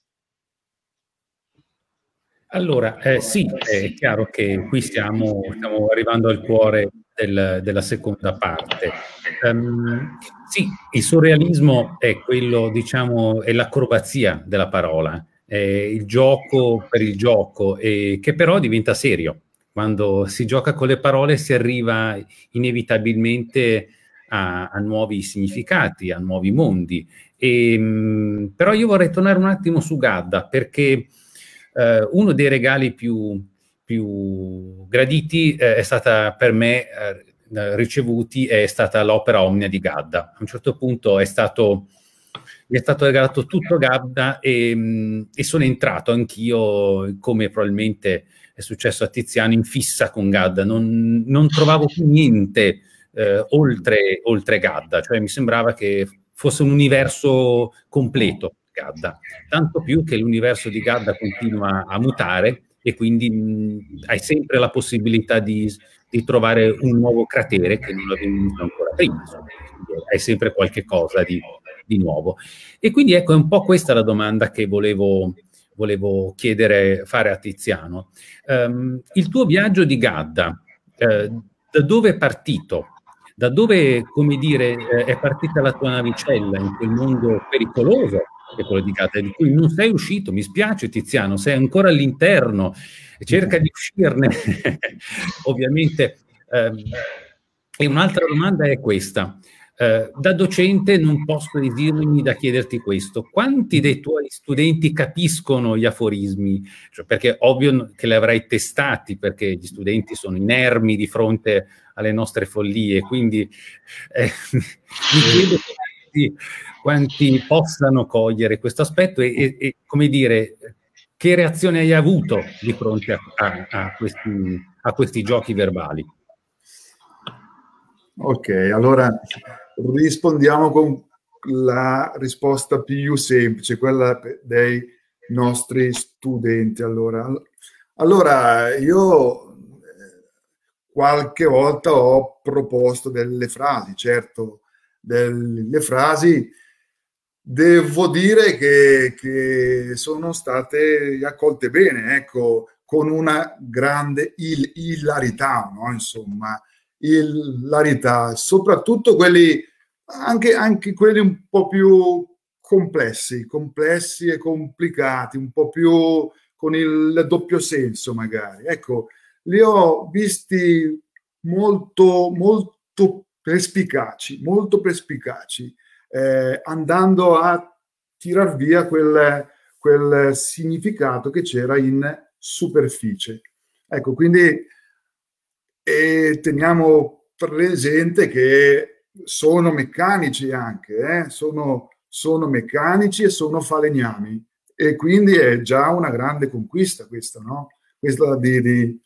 Allora, sì, è chiaro che qui stiamo arrivando al cuore della seconda parte. Sì, il surrealismo è quello, diciamo, è l'acrobazia della parola. Il gioco per il gioco, che però diventa serio. Quando si gioca con le parole si arriva inevitabilmente a nuovi significati, a nuovi mondi. Però io vorrei tornare un attimo su Gadda, perché uno dei regali più graditi è stata per me ricevuti è stata l'opera Omnia di Gadda. A un certo punto mi è stato regalato tutto Gadda e sono entrato anch'io, come probabilmente è successo a Tiziano, in fissa con Gadda. Non trovavo più niente oltre Gadda, cioè mi sembrava che fosse un universo completo Gadda, tanto più che l'universo di Gadda continua a mutare e quindi hai sempre la possibilità di trovare un nuovo cratere che non avevi visto ancora prima, insomma. Hai sempre qualche cosa di nuovo. E quindi ecco, è un po' questa la domanda che volevo fare a Tiziano. Il tuo viaggio di Gadda, da dove è partito? Da dove, come dire, è partita la tua navicella in quel mondo pericoloso che è quello di Gadda, di cui non sei uscito? Mi spiace, Tiziano, sei ancora all'interno. cerca di uscirne, ovviamente. E un'altra domanda è questa. Da docente non posso esimermi da chiederti questo: quanti dei tuoi studenti capiscono gli aforismi? Cioè, perché ovvio che li avrai testati, perché gli studenti sono inermi di fronte alle nostre follie, quindi mi chiedo quanti possano cogliere questo aspetto e come dire, che reazione hai avuto di fronte a questi giochi verbali? Ok, allora rispondiamo con la risposta più semplice, quella dei nostri studenti. Allora io qualche volta ho proposto delle frasi, certo, delle frasi devo dire che sono state accolte bene, ecco, con una grande ilarità, no? Insomma, ilarità, soprattutto quelli, anche quelli un po' più complessi e complicati, un po' più con il doppio senso magari. Ecco, li ho visti molto perspicaci, andando a tirar via quel significato che c'era in superficie. Ecco, quindi teniamo presente che sono meccanici anche, sono meccanici e sono falegnami, e quindi è già una grande conquista questa, no? Questa di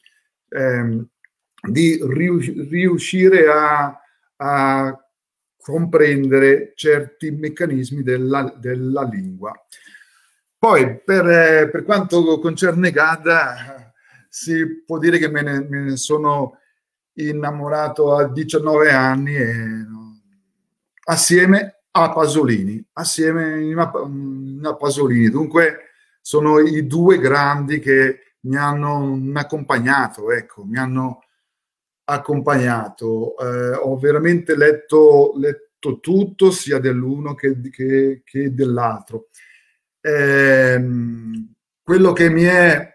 riuscire a comprendere certi meccanismi della lingua. Poi per quanto concerne Gadda, si può dire che me ne sono innamorato a 19 anni assieme a Pasolini, dunque sono i due grandi che mi hanno accompagnato, ecco, mi hanno accompagnato. Ho veramente letto tutto, sia dell'uno che dell'altro. Quello che mi è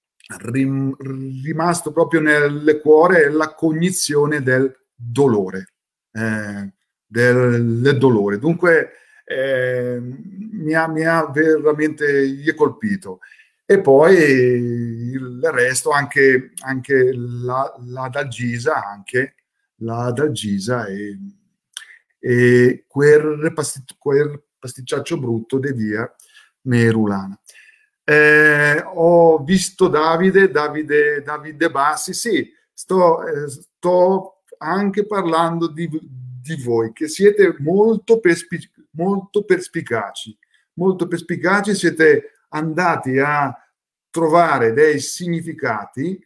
rimasto proprio nel cuore è la cognizione del dolore, del dolore. Dunque mi ha veramente colpito. E poi il resto, anche l'adalgisa e quel pasticciaccio brutto di via Merulana. Ho visto Davide Bassi, sì, sto anche parlando di voi, che siete molto perspicaci, siete andati a trovare dei significati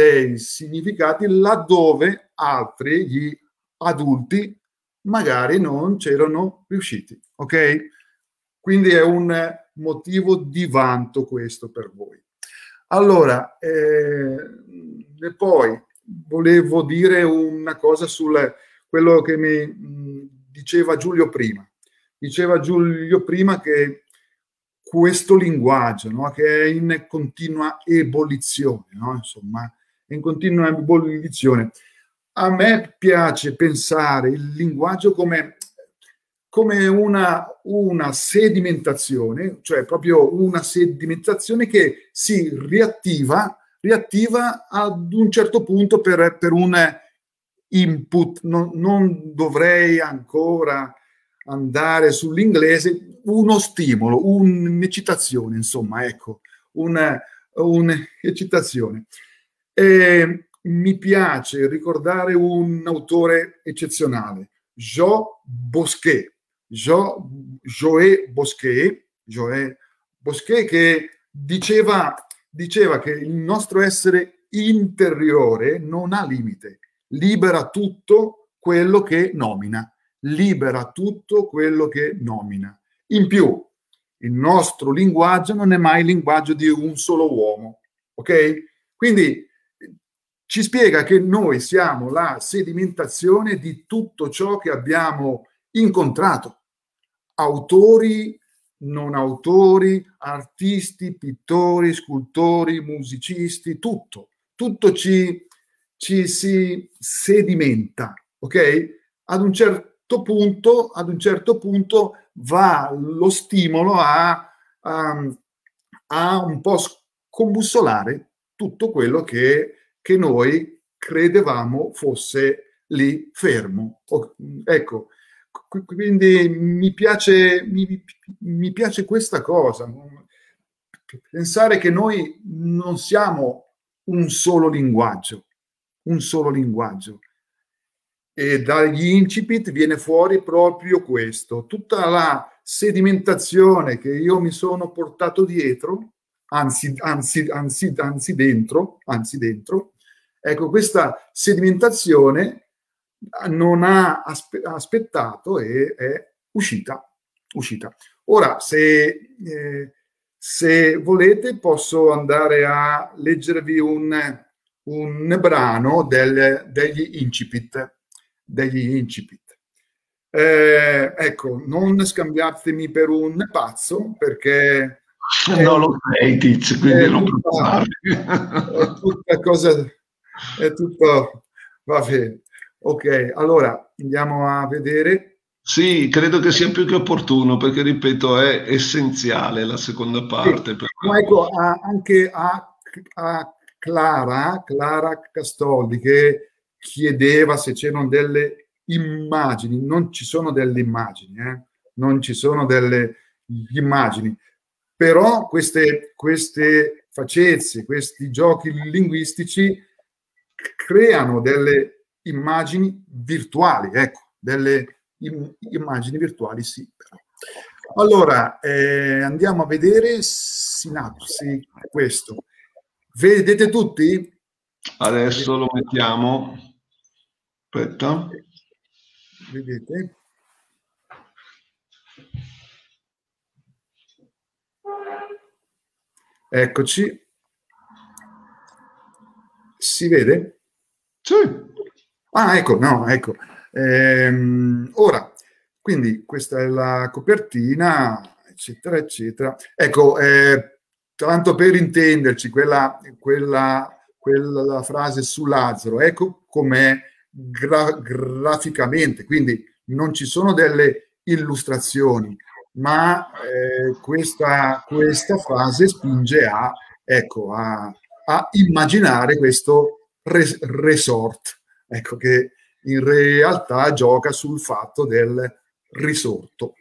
laddove altri, gli adulti, magari non c'erano riusciti, ok? Quindi è un motivo di vanto questo per voi. Allora, e poi volevo dire una cosa su quello che mi diceva Giulio prima. Diceva Giulio prima che questo linguaggio, no, che è in continua ebollizione, no? Insomma, è in continua ebollizione. A me piace pensare il linguaggio come una sedimentazione, cioè proprio una sedimentazione che si riattiva ad un certo punto per un input. Non dovrei ancora andare sull'inglese, uno stimolo, un'eccitazione, insomma, ecco, un'eccitazione. Mi piace ricordare un autore eccezionale, Joël Bosquet, che diceva che il nostro essere interiore non ha limite, libera tutto quello che nomina. In più, il nostro linguaggio non è mai il linguaggio di un solo uomo, ok? Quindi ci spiega che noi siamo la sedimentazione di tutto ciò che abbiamo incontrato, autori non autori, artisti, pittori, scultori, musicisti, tutto ci si sedimenta, ok? Ad un certo punto va lo stimolo a un po' scombussolare tutto quello che noi credevamo fosse lì fermo. Ecco, quindi mi piace questa cosa, pensare che noi non siamo un solo linguaggio, e dagli incipit viene fuori proprio questo, tutta la sedimentazione che io mi sono portato dietro, anzi dentro, ecco, questa sedimentazione non ha aspettato e è uscita. Ora, se volete, posso andare a leggervi un brano degli incipit. Ecco, non scambiatemi per un pazzo, perché non lo sei, Tiz, quindi non preoccuparti. È tutto, va bene. Ok, allora andiamo a vedere. Sì, credo che sia più che opportuno, perché ripeto, è essenziale la seconda parte. Sì. Ma ecco, anche a Clara Castoldi, che chiedeva se c'erano delle immagini. Non ci sono delle immagini, non ci sono delle immagini, però queste facezie, questi giochi linguistici creano delle immagini virtuali, ecco, delle immagini virtuali, sì. Però. Allora, andiamo a vedere sinapsi, questo. Vedete tutti? Adesso lo mettiamo. Aspetta. Vedete? Eccoci. Si vede? Sì. Ah, ecco, no, ecco. Ora, quindi questa è la copertina, eccetera, eccetera. Ecco, tanto per intenderci, quella frase su Lazzaro, ecco com'è graficamente, quindi non ci sono delle illustrazioni, ma questa frase spinge a immaginare questo resort, ecco, che in realtà gioca sul fatto del risorto.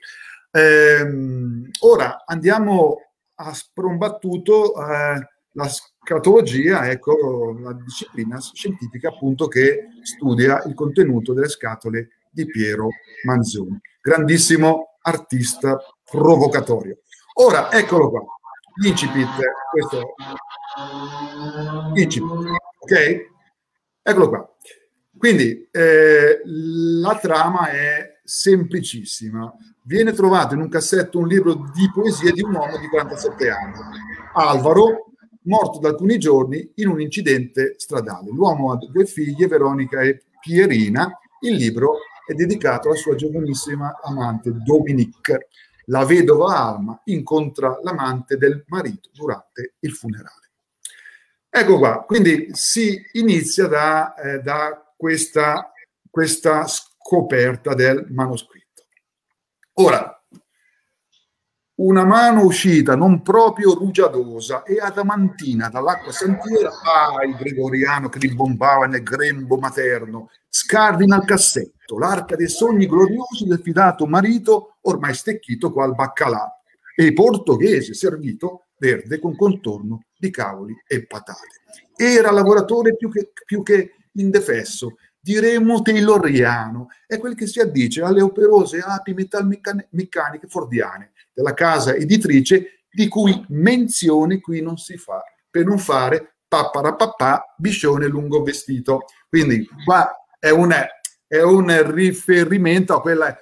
Ora andiamo a sprombattuto la scatologia, ecco, la disciplina scientifica appunto che studia il contenuto delle scatole di Piero Manzoni, grandissimo artista provocatorio. Ora, eccolo qua, l'incipit, questo incipit, ok? Eccolo qua. Quindi la trama è semplicissima. Viene trovato in un cassetto un libro di poesie di un uomo di 47 anni, Alvaro, morto da alcuni giorni in un incidente stradale. L'uomo ha 2 figlie, Veronica e Pierina. Il libro è dedicato alla sua giovanissima amante Dominique. La vedova Alma incontra l'amante del marito durante il funerale. Ecco qua, quindi si inizia da questa scoperta del manoscritto. Ora, una mano uscita non proprio rugiadosa e adamantina dall'acqua santiera, il gregoriano che ribombava nel grembo materno, scardina il cassetto, l'arca dei sogni gloriosi del fidato marito ormai stecchito qual baccalà e il portoghese servito verde con contorno di cavoli e patate. Era lavoratore più che indefesso, diremo tayloriano, è quel che si addice alle operose api metalmeccaniche fordiane della casa editrice, di cui menzione qui non si fa, per non fare papparapapà biscione lungo vestito. Quindi qua è un riferimento a quella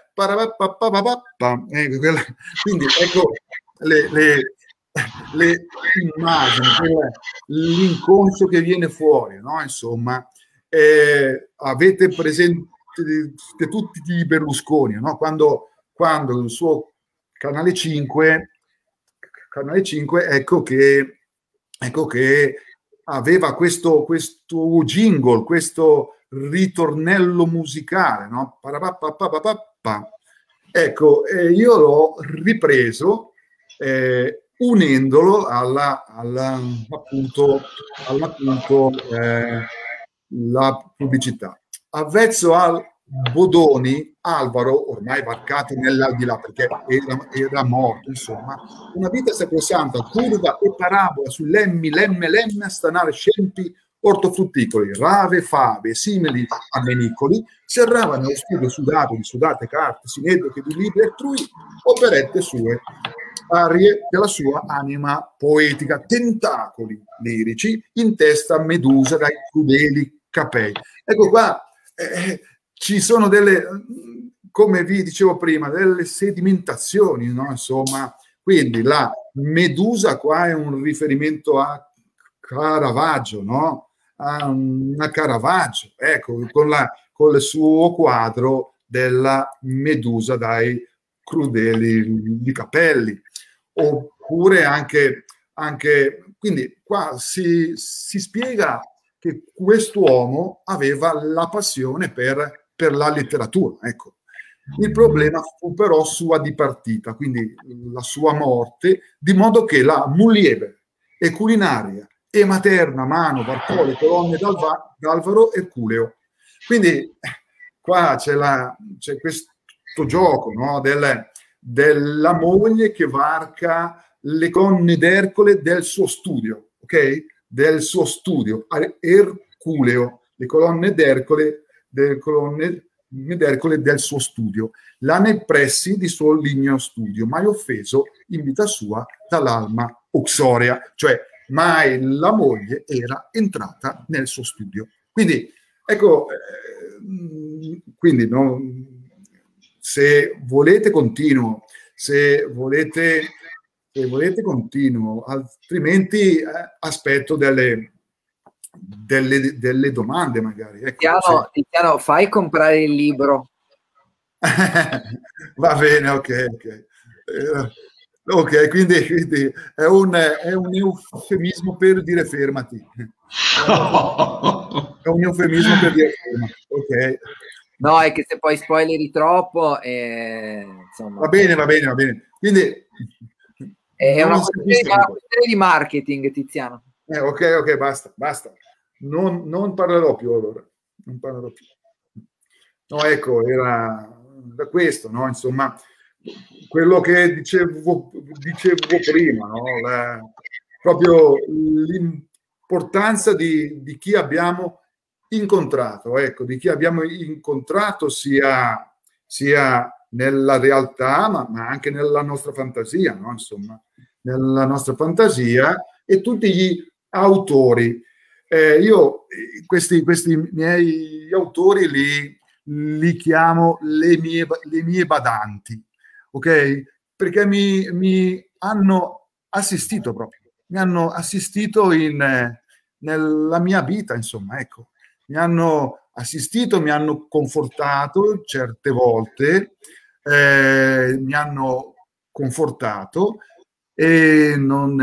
quindi ecco le immagini, l'inconscio che viene fuori, no? Insomma, avete presente tutti i Berlusconi, no? Quando il suo Canale 5, ecco che aveva questo jingle, questo ritornello musicale, no? Ecco, io l'ho ripreso unendolo appunto la pubblicità. Avvezzo al Bodoni, Alvaro, ormai varcato nell'aldilà perché era morto, insomma, una vita sacrosanta, curva e parabola su lemmi, lemme, stanare scempi, ortofrutticoli, rave, fave, simili a menicoli, serravano nello studio sudato di sudate carte, sineddoche di libri altrui, operette sue, arie della sua anima poetica, tentacoli lirici in testa a Medusa dai crudeli capelli. Ecco qua, ci sono delle, come vi dicevo prima, delle sedimentazioni, no? Insomma, quindi la Medusa qua è un riferimento a Caravaggio, no? A Caravaggio, ecco, con il suo quadro della Medusa dai crudeli di capelli. Oppure anche quindi qua si spiega che quest'uomo aveva la passione per la letteratura, ecco. Il problema fu però sua dipartita, quindi la sua morte, di modo che la mulieve e culinaria e materna mano Bartolo colonne d'Alvaro Erculeo. Quindi qua c'è questo gioco, no? della moglie che varca le colonne d'Ercole del suo studio, ok? Del suo studio, Erculeo, le colonne d'Ercole del suo studio, là nei pressi di suo ligneo studio, mai offeso in vita sua dall'alma uxoria, cioè mai la moglie era entrata nel suo studio. Quindi, ecco, quindi no, se volete continuo, altrimenti aspetto delle domande magari. Ecco, Tiziano, fai comprare il libro. Va bene, ok, quindi è un eufemismo per dire fermati. È un eufemismo per dire fermati, ok. No, è che se poi spoileri troppo, insomma. Va bene. Quindi è una questione di marketing, Tiziano. Ok, basta. Non parlerò più allora. Non parlerò più. No, ecco, era da questo, no? Insomma, quello che dicevo prima, no? Proprio l'importanza di chi abbiamo incontrato, ecco, di chi abbiamo incontrato sia nella realtà, ma anche nella nostra fantasia, no? Insomma, nella nostra fantasia e tutti gli autori. Io questi miei autori li chiamo le mie badanti, ok? Perché mi hanno assistito proprio, mi hanno assistito nella mia vita, insomma, ecco. Mi hanno assistito, mi hanno confortato certe volte, mi hanno confortato e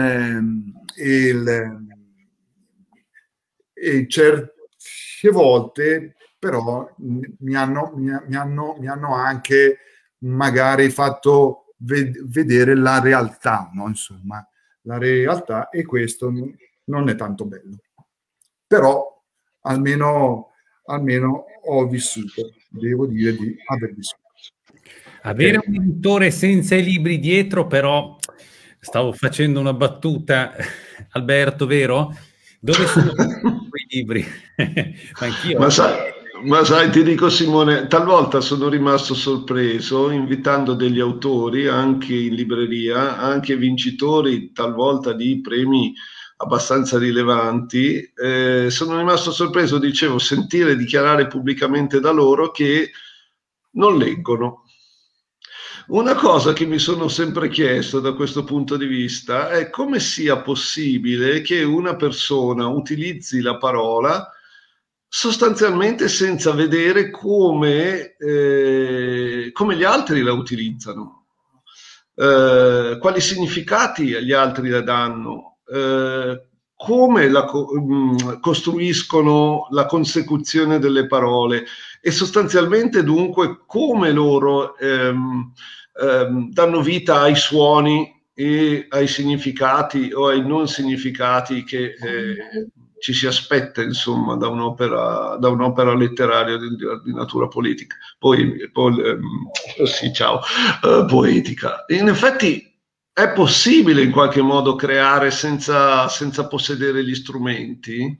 certe volte però mi hanno anche magari fatto vedere la realtà, no? Insomma, la realtà, e questo non è tanto bello. Però almeno ho vissuto, devo dire di aver vissuto. Avere un editore senza i libri dietro, però, stavo facendo una battuta, Alberto, vero? Dove sono i libri? Anch'io. Ma sai, ti dico Simone, talvolta sono rimasto sorpreso invitando degli autori anche in libreria, anche vincitori talvolta di premi abbastanza rilevanti. Sono rimasto sorpreso, dicevo, sentire dichiarare pubblicamente da loro che non leggono. Una cosa che mi sono sempre chiesto da questo punto di vista è come sia possibile che una persona utilizzi la parola sostanzialmente senza vedere come gli altri la utilizzano. quali significati gli altri le danno, come costruiscono la consecuzione delle parole e sostanzialmente dunque come loro danno vita ai suoni e ai significati o ai non significati che ci si aspetta, insomma, da un'opera letteraria di natura politica, sì, ciao, poetica. In effetti è possibile in qualche modo creare senza possedere gli strumenti?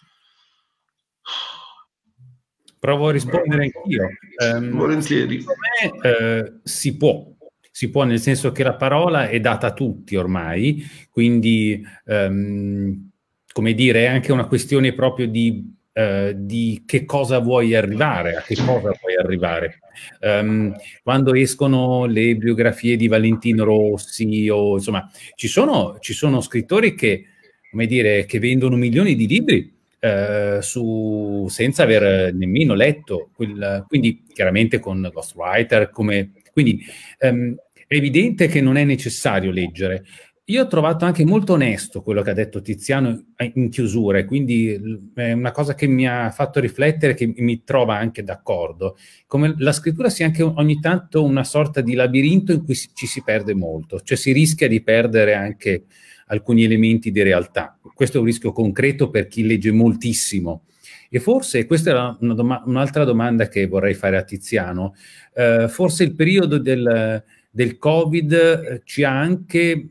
Provo a rispondere anch'io. Volentieri. Secondo me, si può, nel senso che la parola è data a tutti ormai, quindi come dire, è anche una questione proprio di che cosa vuoi arrivare, a che cosa vuoi arrivare. Quando escono le biografie di Valentino Rossi, o insomma, ci sono scrittori che, come dire, che vendono milioni di libri senza aver nemmeno letto, quindi chiaramente con ghostwriter, quindi è evidente che non è necessario leggere. Io ho trovato anche molto onesto quello che ha detto Tiziano in chiusura, e quindi è una cosa che mi ha fatto riflettere, che mi trova anche d'accordo. Come la scrittura sia anche ogni tanto una sorta di labirinto in cui ci si perde molto, cioè si rischia di perdere anche alcuni elementi di realtà. Questo è un rischio concreto per chi legge moltissimo. E forse, questa è un'altra domanda che vorrei fare a Tiziano, forse il periodo del Covid ci ha anche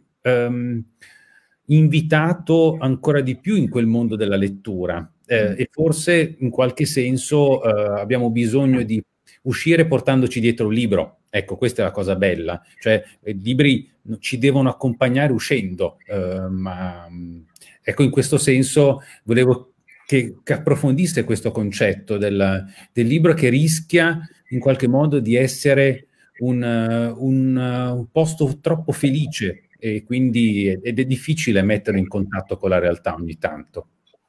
invitato ancora di più in quel mondo della lettura, e forse in qualche senso abbiamo bisogno di uscire portandoci dietro un libro. Ecco, questa è la cosa bella, cioè i libri ci devono accompagnare uscendo, ma ecco, in questo senso volevo che approfondisse questo concetto del libro, che rischia in qualche modo di essere un posto troppo felice, e quindi ed è difficile metterlo in contatto con la realtà ogni tanto.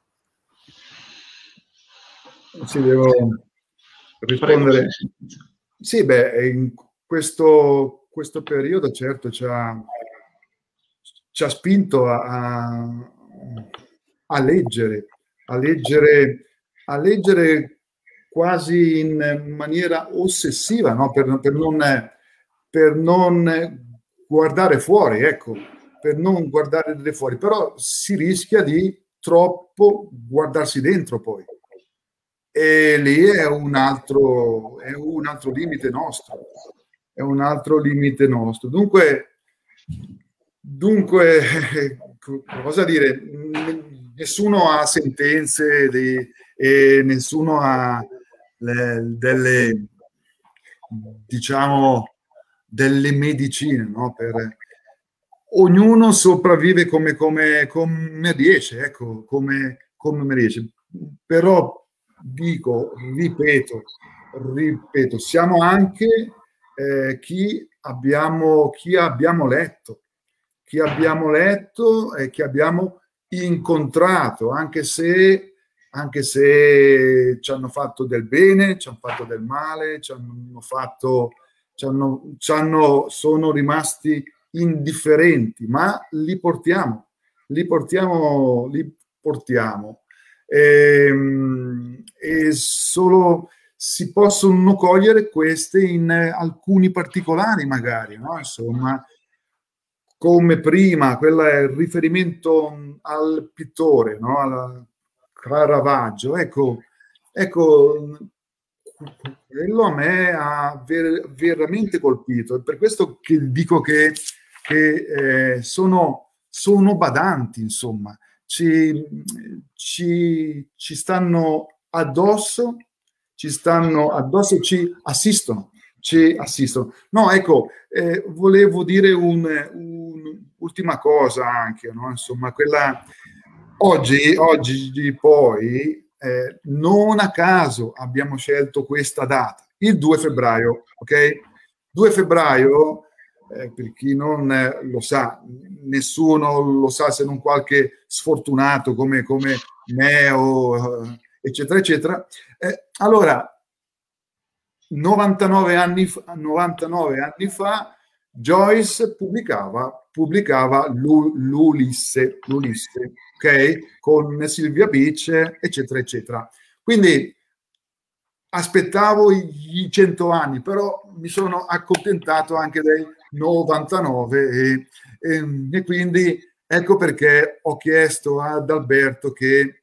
Sì, devo rispondere. Sì, beh, in questo periodo certo ci ha spinto a leggere quasi in maniera ossessiva, no? Per non guardare fuori, ecco, per non guardare fuori, però si rischia di troppo guardarsi dentro poi. E lì è un altro limite nostro. È un altro limite nostro. Dunque, cosa dire? Nessuno ha sentenze e nessuno ha delle medicine, no? Ognuno sopravvive come riesce, ecco, come riesce. Però dico, ripeto, siamo anche chi abbiamo letto e chi abbiamo incontrato, anche se ci hanno fatto del bene, ci hanno fatto del male, sono rimasti indifferenti, ma li portiamo. E solo si possono cogliere queste in alcuni particolari, magari, no? Insomma, come prima, quella è il riferimento al pittore, no? Al Caravaggio. Ecco, quello a me ha veramente colpito. È per questo che dico che sono badanti, insomma. Ci stanno addosso, e ci assistono. No, ecco, volevo dire un'ultima cosa anche, no? Insomma, quella oggi poi non a caso abbiamo scelto questa data, il 2 febbraio, ok? 2 febbraio, per chi non lo sa, nessuno lo sa se non qualche sfortunato come me o eccetera eccetera. Allora, 99 anni fa Joyce pubblicava l'Ulisse, ok? Con Silvia Beach, eccetera, eccetera. Quindi aspettavo i 100 anni, però mi sono accontentato anche dei 99 e quindi ecco perché ho chiesto ad Alberto che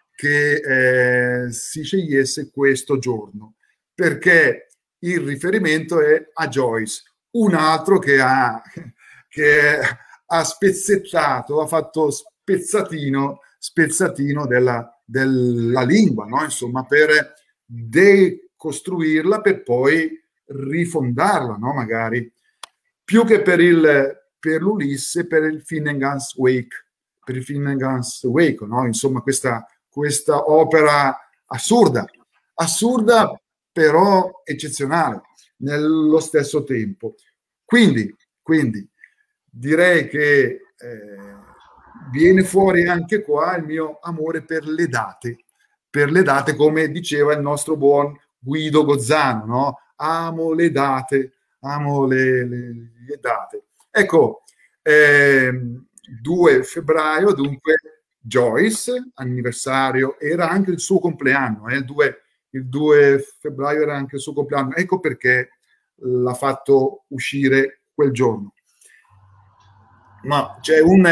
si scegliesse questo giorno, perché il riferimento è a Joyce, un altro che ha spezzettato, ha fatto spezzatino della lingua, no? Insomma, per decostruirla, per poi rifondarla, no? Magari più che per l'Ulisse, per il Finnegan's Wake, no? Insomma, questa opera assurda però eccezionale nello stesso tempo. Quindi direi che viene fuori anche qua il mio amore per le date, come diceva il nostro buon Guido Gozzano, no? Amo le date, amo le date. Ecco, 2 febbraio, dunque Joyce, anniversario, era anche il suo compleanno, il 2 febbraio era anche il suo compleanno, ecco perché l'ha fatto uscire quel giorno. Ma c'è un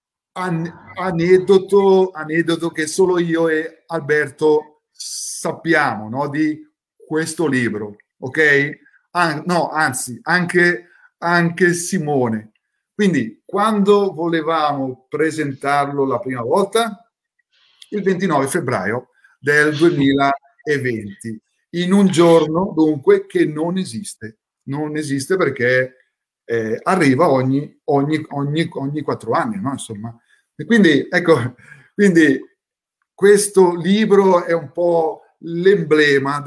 aneddoto che solo io e Alberto sappiamo, no, di questo libro, ok? No, anzi, anche Simone. Quindi, quando volevamo presentarlo la prima volta? Il 29 febbraio del 2020, in un giorno dunque che non esiste perché arriva ogni 4 anni, no? Insomma, e quindi ecco, questo libro è un po' l'emblema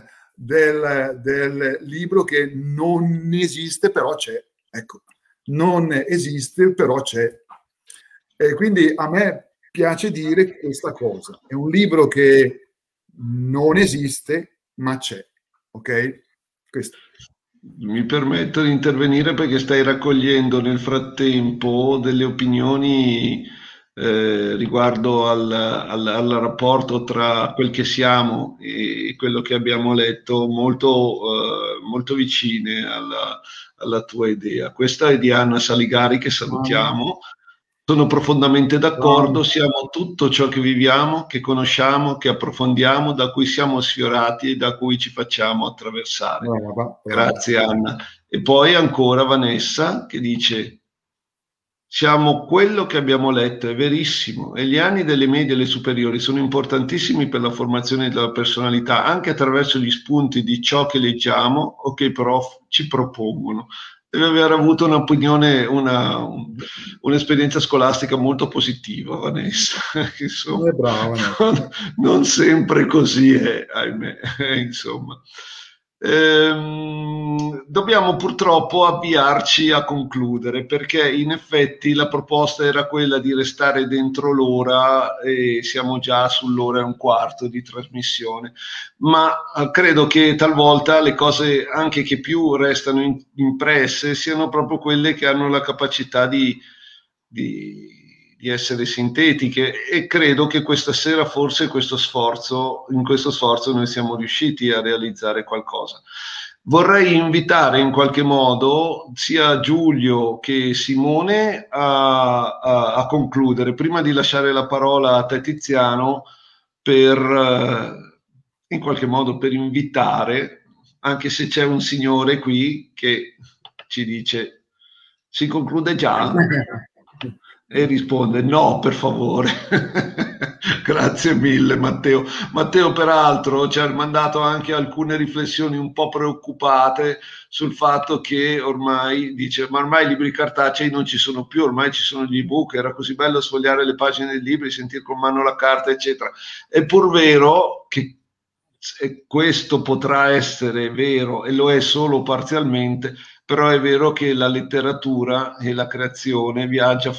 del libro che non esiste però c'è, ecco, non esiste però c'è, e quindi a me piace dire questa cosa, è un libro che non esiste ma c'è, ok? Questo. Mi permetto di intervenire perché stai raccogliendo nel frattempo delle opinioni riguardo al rapporto tra quel che siamo e quello che abbiamo letto molto vicine alla tua idea. Questa è di Anna Saligari, che salutiamo. Sono profondamente d'accordo, siamo tutto ciò che viviamo, che conosciamo, che approfondiamo, da cui siamo sfiorati e da cui ci facciamo attraversare. Grazie Anna. E poi ancora Vanessa che dice: siamo quello che abbiamo letto, è verissimo, e gli anni delle medie e le superiori sono importantissimi per la formazione della personalità, anche attraverso gli spunti di ciò che leggiamo o che i prof ci propongono. Deve aver avuto un'opinione, un'esperienza scolastica molto positiva, Vanessa. Insomma, non sempre così è, ahimè, insomma. Dobbiamo purtroppo avviarci a concludere, perché in effetti la proposta era quella di restare dentro l'ora e siamo già sull'ora e un quarto di trasmissione, ma credo che talvolta le cose anche che più restano impresse siano proprio quelle che hanno la capacità di essere sintetiche, e credo che questa sera forse in questo sforzo noi siamo riusciti a realizzare qualcosa. Vorrei invitare in qualche modo sia Giulio che Simone a concludere, prima di lasciare la parola a te Tiziano, in qualche modo per invitare, anche se c'è un signore qui che ci dice: si conclude già? E risponde: no, per favore. Grazie mille Matteo. Matteo peraltro ci ha mandato anche alcune riflessioni un po' preoccupate sul fatto che ormai dice: ma ormai i libri cartacei non ci sono più, ormai ci sono gli ebook, era così bello sfogliare le pagine dei libri, sentire con mano la carta eccetera. È pur vero che questo potrà essere vero, e lo è solo parzialmente, però è vero che la letteratura e la creazione viaggia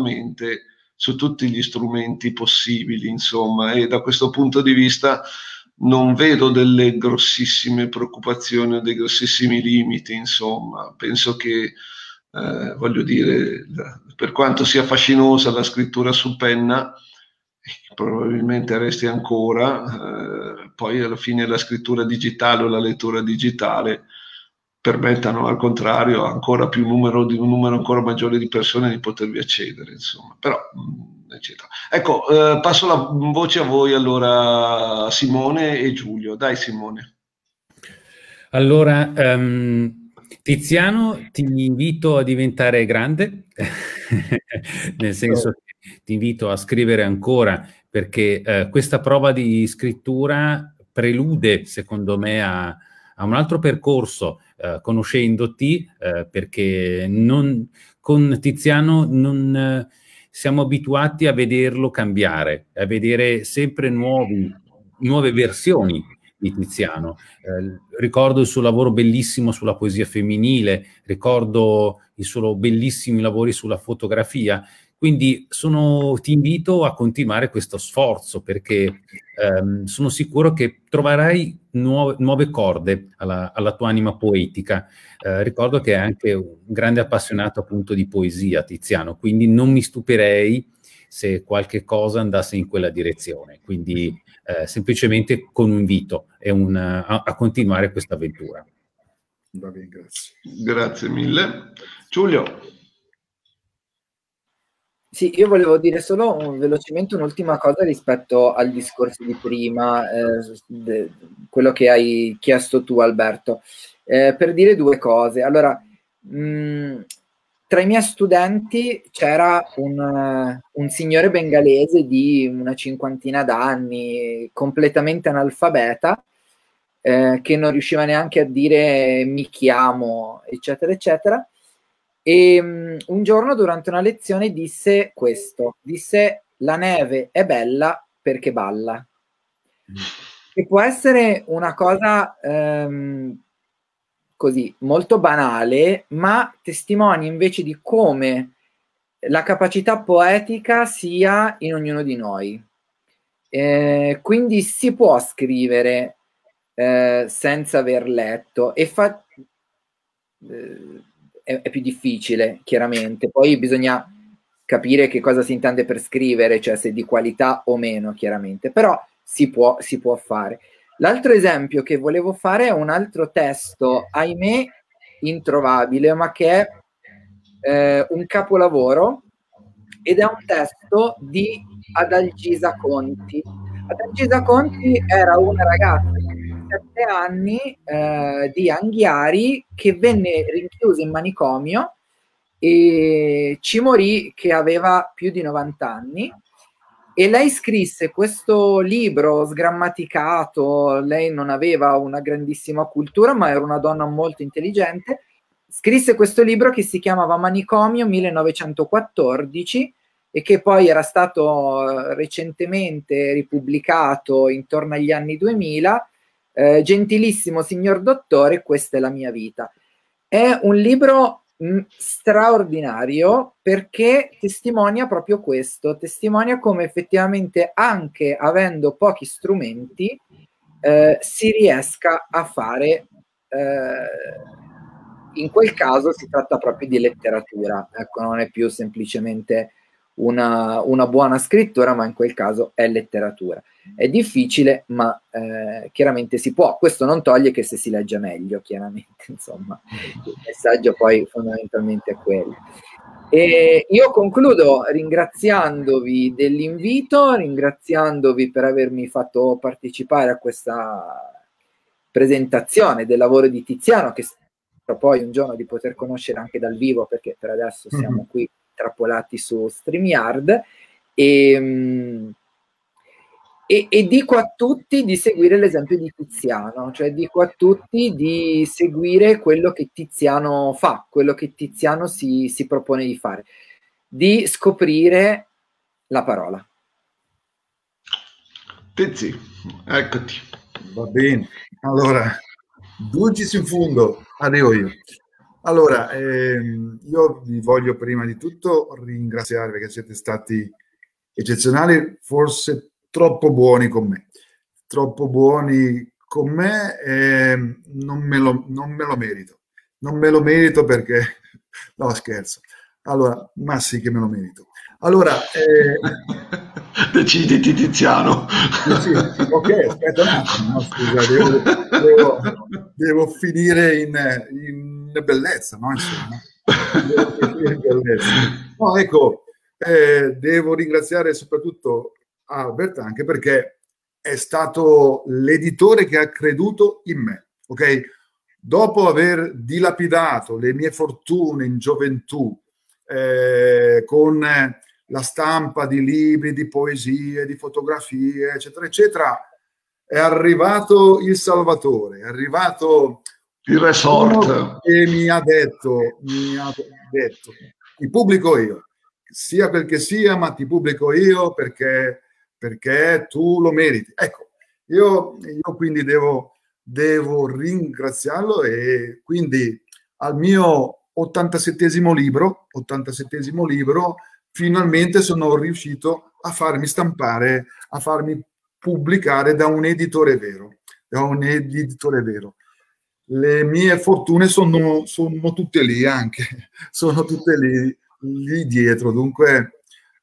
fortunatamente su tutti gli strumenti possibili, insomma, e da questo punto di vista non vedo delle grossissime preoccupazioni o dei grossissimi limiti, insomma. Penso che, voglio dire, per quanto sia fascinosa la scrittura su penna, probabilmente resti ancora, poi alla fine la scrittura digitale o la lettura digitale permettano al contrario ancora più un numero ancora maggiore di persone di potervi accedere, insomma. Però, eccetera. Ecco, passo la voce a voi allora, Simone e Giulio. Dai, Simone. Allora, Tiziano, ti invito a diventare grande, nel senso che ti invito a scrivere ancora, perché questa prova di scrittura prelude, secondo me, a un altro percorso, conoscendoti, perché con Tiziano non siamo abituati a vederlo cambiare, a vedere sempre nuove versioni di Tiziano. Ricordo il suo lavoro bellissimo sulla poesia femminile, ricordo i suoi bellissimi lavori sulla fotografia, quindi ti invito a continuare questo sforzo, perché sono sicuro che troverai nuove corde alla tua anima poetica. Ricordo che è anche un grande appassionato appunto di poesia, Tiziano, quindi non mi stupirei se qualche cosa andasse in quella direzione, quindi semplicemente con un invito a continuare questa avventura. Va bene, grazie. Grazie mille. Giulio. Sì, io volevo dire solo velocemente un'ultima cosa rispetto al discorso di prima, quello che hai chiesto tu, Alberto, per dire due cose. Allora, tra i miei studenti c'era un signore bengalese di una cinquantina d'anni, completamente analfabeta, che non riusciva neanche a dire mi chiamo, eccetera, eccetera. E un giorno durante una lezione disse questo, disse: la neve è bella perché balla. Che può essere una cosa così molto banale, ma testimonia invece di come la capacità poetica sia in ognuno di noi. Quindi si può scrivere senza aver letto e è più difficile, chiaramente. Poi bisogna capire che cosa si intende per scrivere, cioè se di qualità o meno, chiaramente. Però si può fare. L'altro esempio che volevo fare è un altro testo, ahimè, introvabile, ma che è un capolavoro, ed è un testo di Adalgisa Conti. Adalgisa Conti era una ragazza di 17 anni di Anghiari che venne rinchiusa in manicomio e ci morì che aveva più di 90 anni. E lei scrisse questo libro sgrammaticato, lei non aveva una grandissima cultura, ma era una donna molto intelligente. Scrisse questo libro che si chiamava Manicomio 1914 e che poi era stato recentemente ripubblicato intorno agli anni 2000. Gentilissimo signor dottore, questa è la mia vita. È un libro straordinario perché testimonia proprio questo, testimonia come effettivamente anche avendo pochi strumenti si riesca a fare, in quel caso si tratta proprio di letteratura, ecco, non è più semplicemente una buona scrittura, ma in quel caso è letteratura. È difficile, ma chiaramente si può. Questo non toglie che se si legge meglio, chiaramente, insomma, il messaggio poi fondamentalmente è quello. E io concludo ringraziandovi dell'invito, ringraziandovi per avermi fatto partecipare a questa presentazione del lavoro di Tiziano, che spero poi un giorno di poter conoscere anche dal vivo, perché per adesso siamo qui trappolati su StreamYard. E dico a tutti di seguire l'esempio di Tiziano, cioè dico a tutti di seguire quello che Tiziano fa, quello che Tiziano si propone di fare, di scoprire la parola. Tizi, eccoti. Va bene, allora, dulcis in fundo, arrivo io. Allora, io vi voglio prima di tutto ringraziare perché siete stati eccezionali, forse troppo buoni con me. troppo buoni con me e non me lo merito. Non me lo merito perché... No, scherzo. Allora, ma sì che me lo merito. Allora... Deciditi, Tiziano. Sì, ok, aspetta un attimo, no, scusa, devo finire in bellezza, no? Insomma, devo finire in bellezza. No, ecco, devo ringraziare soprattutto Albert anche perché è stato l'editore che ha creduto in me, ok? Dopo aver dilapidato le mie fortune in gioventù con la stampa di libri, di poesie, di fotografie, eccetera, eccetera, è arrivato il Salvatore, è arrivato il resort e mi ha detto, ti pubblico io, sia quel che sia, ma ti pubblico io perché tu lo meriti. Ecco, io quindi devo ringraziarlo e quindi al mio 87esimo libro, finalmente sono riuscito a farmi stampare, a farmi pubblicare da un editore vero, Le mie fortune sono tutte lì anche, sono tutte lì dietro, dunque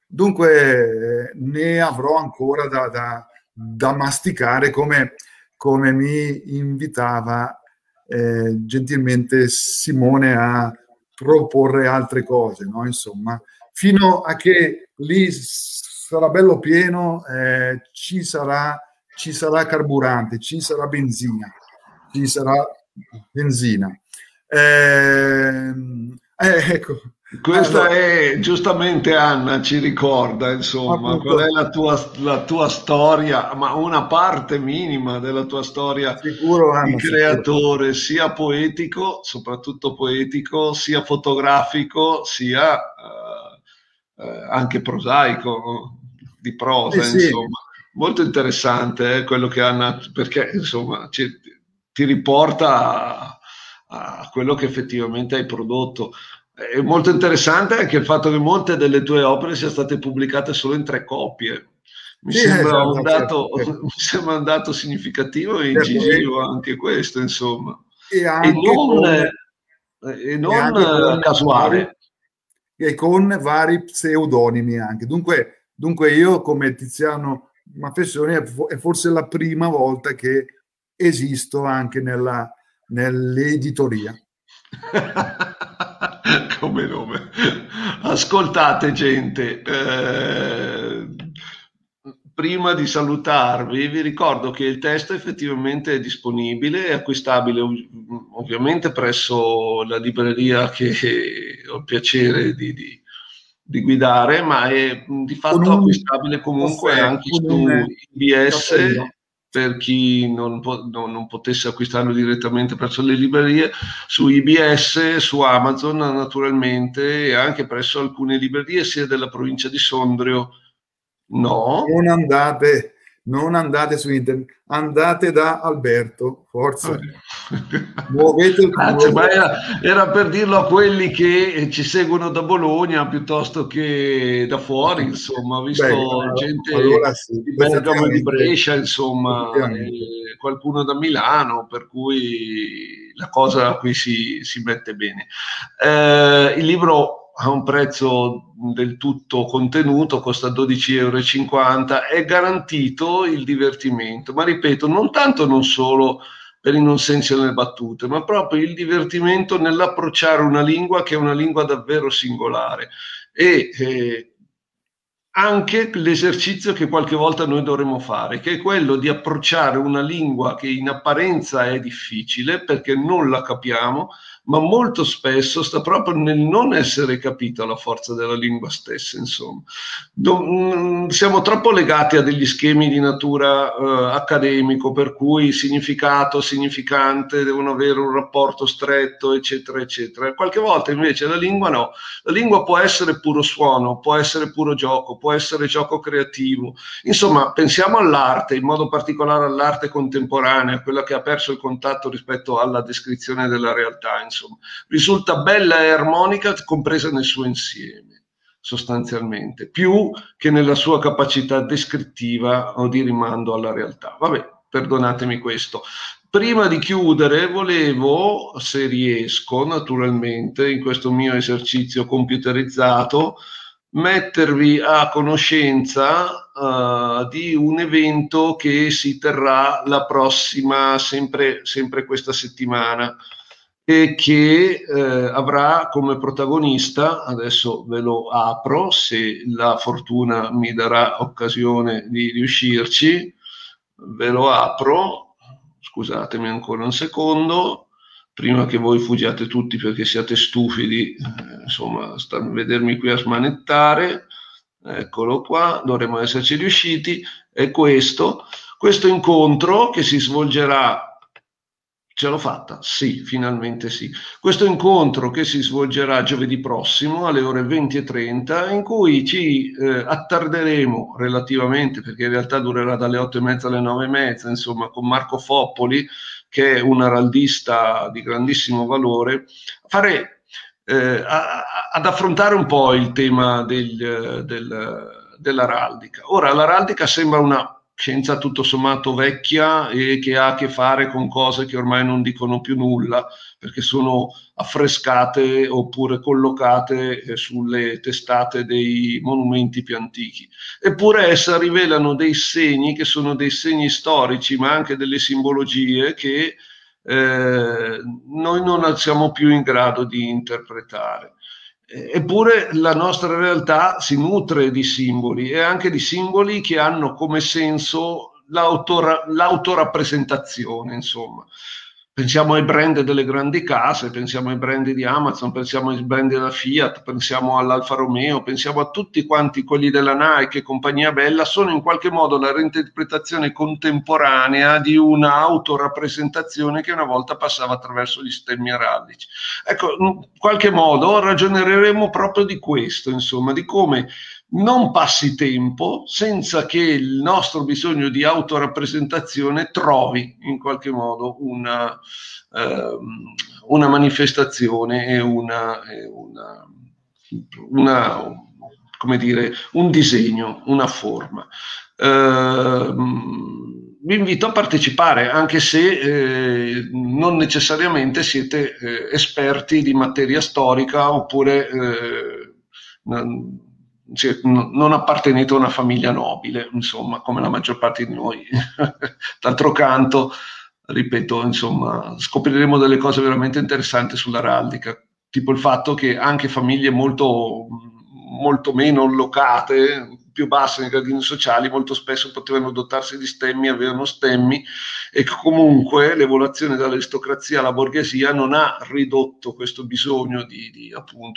ne avrò ancora da masticare come mi invitava gentilmente Simone a proporre altre cose, no? Insomma, fino a che lì sarà bello pieno, ci sarà carburante, ci sarà benzina. Ecco. Questa è giustamente Anna ci ricorda, insomma, qual è la tua storia, ma una parte minima della tua storia sicuro, Anna, di creatore, sia poetico, soprattutto poetico, sia fotografico, sia anche prosaico, di prosa, sì. insomma. Molto interessante quello che Anna, perché insomma ti riporta a quello che effettivamente hai prodotto. È molto interessante anche il fatto che molte delle tue opere siano state pubblicate solo in 3 copie. Mi sembra certo. Mi sembra un dato significativo e incisivo anche questo, insomma. E non casuale. E con vari pseudonimi anche. Dunque io come Tiziano Maffessoni è forse la prima volta che esisto anche nell'editoria. Come nome. Ascoltate gente, prima di salutarvi vi ricordo che il testo effettivamente è disponibile, è acquistabile ovviamente presso la libreria che ho il piacere di guidare, ma è di fatto acquistabile comunque anche su IBS per chi non potesse acquistarlo direttamente presso le librerie, su IBS, su Amazon naturalmente e anche presso alcune librerie sia della provincia di Sondrio. No, non andate su internet, andate da Alberto, forza. Muovete il culo. Ma era per dirlo a quelli che ci seguono da Bologna piuttosto che da fuori, insomma, ho visto gente di Bergamo e di Brescia, insomma, qualcuno da Milano, per cui la cosa qui si mette bene. Il libro ha un prezzo del tutto contenuto, costa 12,50 €, è garantito il divertimento, ma ripeto, non tanto non solo per il non senso nelle battute, ma proprio il divertimento nell'approcciare una lingua che è una lingua davvero singolare e anche l'esercizio che qualche volta noi dovremmo fare, che è quello di approcciare una lingua che in apparenza è difficile perché non la capiamo, ma molto spesso sta proprio nel non essere capita la forza della lingua stessa, insomma. Siamo troppo legati a degli schemi di natura accademico, per cui significato, significante devono avere un rapporto stretto, eccetera, eccetera. Qualche volta invece la lingua no. La lingua può essere puro suono, può essere puro gioco, può essere gioco creativo. Insomma, pensiamo all'arte, in modo particolare all'arte contemporanea, quella che ha perso il contatto rispetto alla descrizione della realtà, insomma. Risulta bella e armonica compresa nel suo insieme, sostanzialmente, più che nella sua capacità descrittiva o di rimando alla realtà. Vabbè, perdonatemi questo. Prima di chiudere volevo, se riesco naturalmente, in questo mio esercizio computerizzato, mettervi a conoscenza di un evento che si terrà la prossima, sempre questa settimana, e che avrà come protagonista, adesso ve lo apro se la fortuna mi darà occasione di riuscirci, ve lo apro, scusatemi ancora un secondo, prima che voi fuggiate tutti perché siate stufi di insomma vedermi qui a smanettare. Eccolo qua, dovremmo esserci riusciti. È questo incontro che si svolgerà. Ce l'ho fatta? Sì, finalmente sì. Questo incontro che si svolgerà giovedì prossimo alle ore 20:30, in cui ci attarderemo relativamente, perché in realtà durerà dalle 8:30 alle 9:30, insomma, con Marco Foppoli, che è un araldista di grandissimo valore, ad affrontare un po' il tema dell'araldica. Ora, l'araldica sembra una scienza tutto sommato vecchia e che ha a che fare con cose che ormai non dicono più nulla, perché sono affrescate oppure collocate sulle testate dei monumenti più antichi. Eppure esse rivelano dei segni che sono dei segni storici, ma anche delle simbologie che noi non siamo più in grado di interpretare. Eppure la nostra realtà si nutre di simboli, e anche di simboli che hanno come senso l'autorappresentazione, insomma. Pensiamo ai brand delle grandi case, pensiamo ai brand di Amazon, pensiamo ai brand della Fiat, pensiamo all'Alfa Romeo, pensiamo a tutti quanti quelli della Nike e compagnia bella. Sono in qualche modo la reinterpretazione contemporanea di un'autorappresentazione che una volta passava attraverso gli stemmi araldici. Ecco, in qualche modo ragioneremo proprio di questo, insomma, di come non passi tempo senza che il nostro bisogno di autorappresentazione trovi in qualche modo una manifestazione e come dire, un disegno, una forma. Vi invito a partecipare, anche se non necessariamente siete esperti di materia storica, oppure non appartenete a una famiglia nobile, insomma, come la maggior parte di noi. D'altro canto, ripeto, insomma, scopriremo delle cose veramente interessanti sull'araldica, tipo il fatto che anche famiglie molto meno locate, più basse nei gradini sociali, molto spesso potevano dotarsi di stemmi, avevano stemmi, e comunque l'evoluzione dall'aristocrazia alla borghesia non ha ridotto questo bisogno di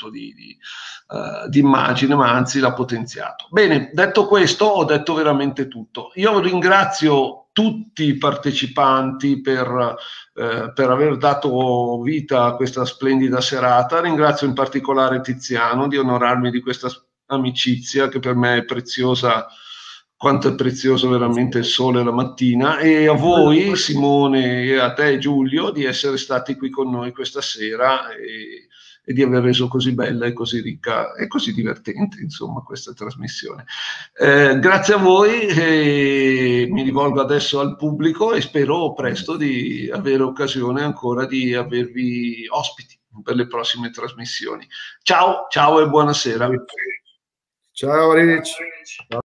immagine, ma anzi l'ha potenziato. Bene, detto questo, ho detto veramente tutto. Io ringrazio tutti i partecipanti per aver dato vita a questa splendida serata. Ringrazio in particolare Tiziano di onorarmi di questa amicizia che per me è preziosa, quanto è prezioso veramente il sole la mattina, e a voi Simone e a te Giulio di essere stati qui con noi questa sera e di aver reso così bella e così ricca e così divertente, insomma, questa trasmissione. Grazie a voi, mi rivolgo adesso al pubblico e spero presto di avere occasione ancora di avervi ospiti per le prossime trasmissioni. Ciao e buonasera. Ciao Rich.